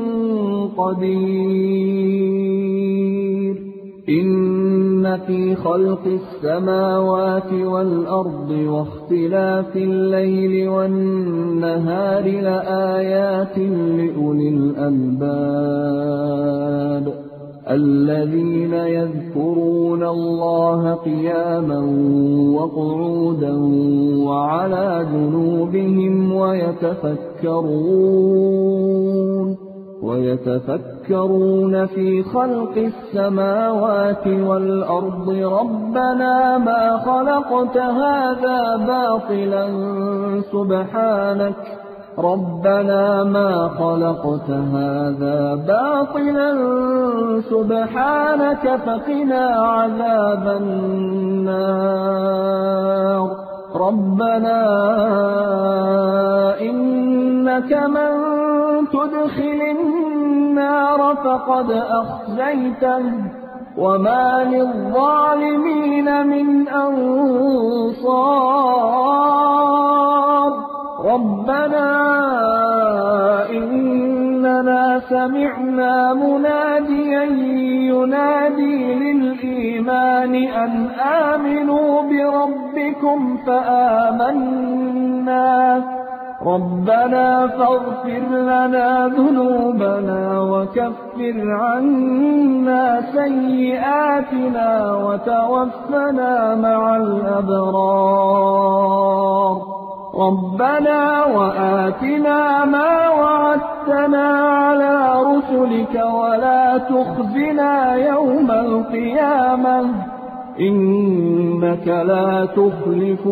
قدير. إن في خلق السماوات والأرض واختلاف الليل والنهار لآيات لأولي الألباب الذين يذكرون الله قياما وقعودا وعلى جنوبهم ويتفكرون ويتفكرون في خلق السماوات والأرض ربنا ما خلقت هذا باطلا سبحانك ربنا ما خلقت هذا باطلا سبحانك فقنا عذاب النار. ربنا إنك من تدخل النار فقد أخزيته وما للظالمين من أنصار. ربنا إننا سمعنا مناديا ينادي للإيمان أن آمنوا بربكم فآمنا ربنا فاغفر لنا ذنوبنا وكفر عنا سيئاتنا وتوفنا مع الأبرار. ربنا وآتنا ما وعدتنا على رسلك ولا تخزنا يوم القيامة إنك لا تخلف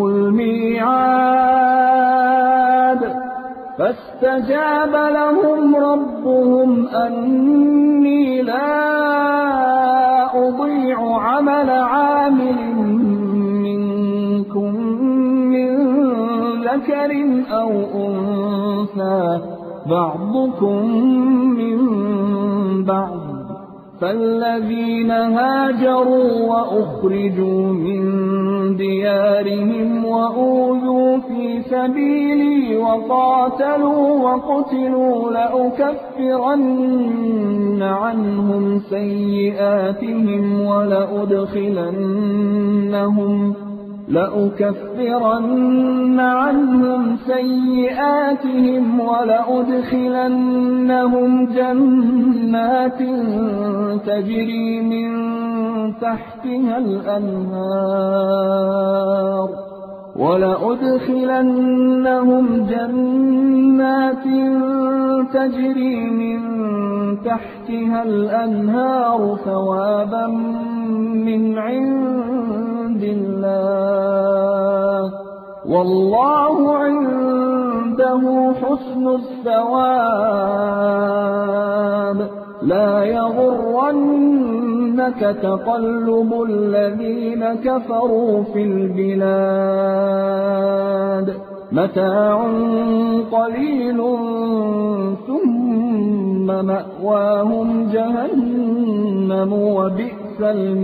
الميعاد. فاستجاب لهم ربهم أني لا أضيع عمل عامل منكم ذكر أو أنثى بعضكم من بعض فالذين هاجروا وأخرجوا من ديارهم وأوذوا في سبيلي وقاتلوا وقتلوا لأكفرن عنهم سيئاتهم ولأدخلنهم لأكفرن عنهم سيئاتهم ولأدخلنهم جنات تجري من تحتها الأنهار ولأدخلنهم جنات تجري من تحتها الأنهار ثوابا من عند الله والله عنده حسن الثواب. لا يغرنك يغرنك تقلب الذين كفروا في البلاد متاع قليل ثم مأواهم جهنم وبئس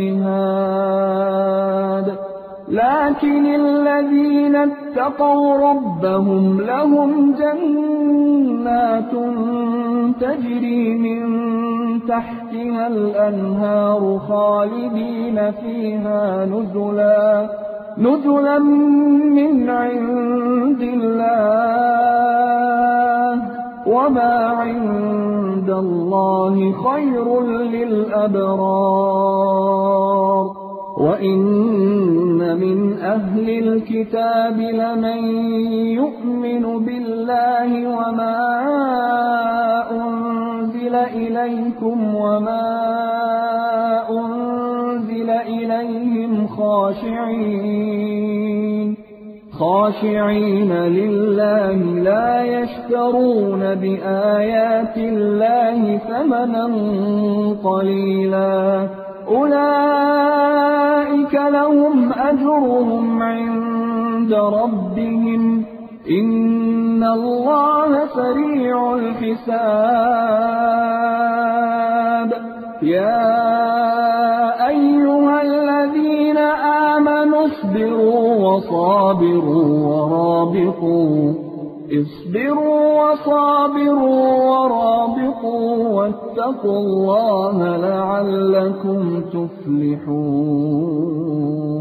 المهاد لكن الذين اتقوا ربهم لهم جنات تجري من تحتها الأنهار خالدين فيها نزلا نزلا من عند الله وما عند الله خير للأبرار وإن من أهل الكتاب لمن يؤمن بالله وما أنزل إليكم وما أنزل إليهم خاشعين خاشعين لله لا يشترون بآيات الله ثمنا قليلا أولئك لهم أجرهم عند ربهم إن الله سريع الحساب يا أيها الذين آمنوا اصبروا وصابروا ورابطوا اصبروا وصابروا ورابطوا واتقوا الله لعلكم تفلحون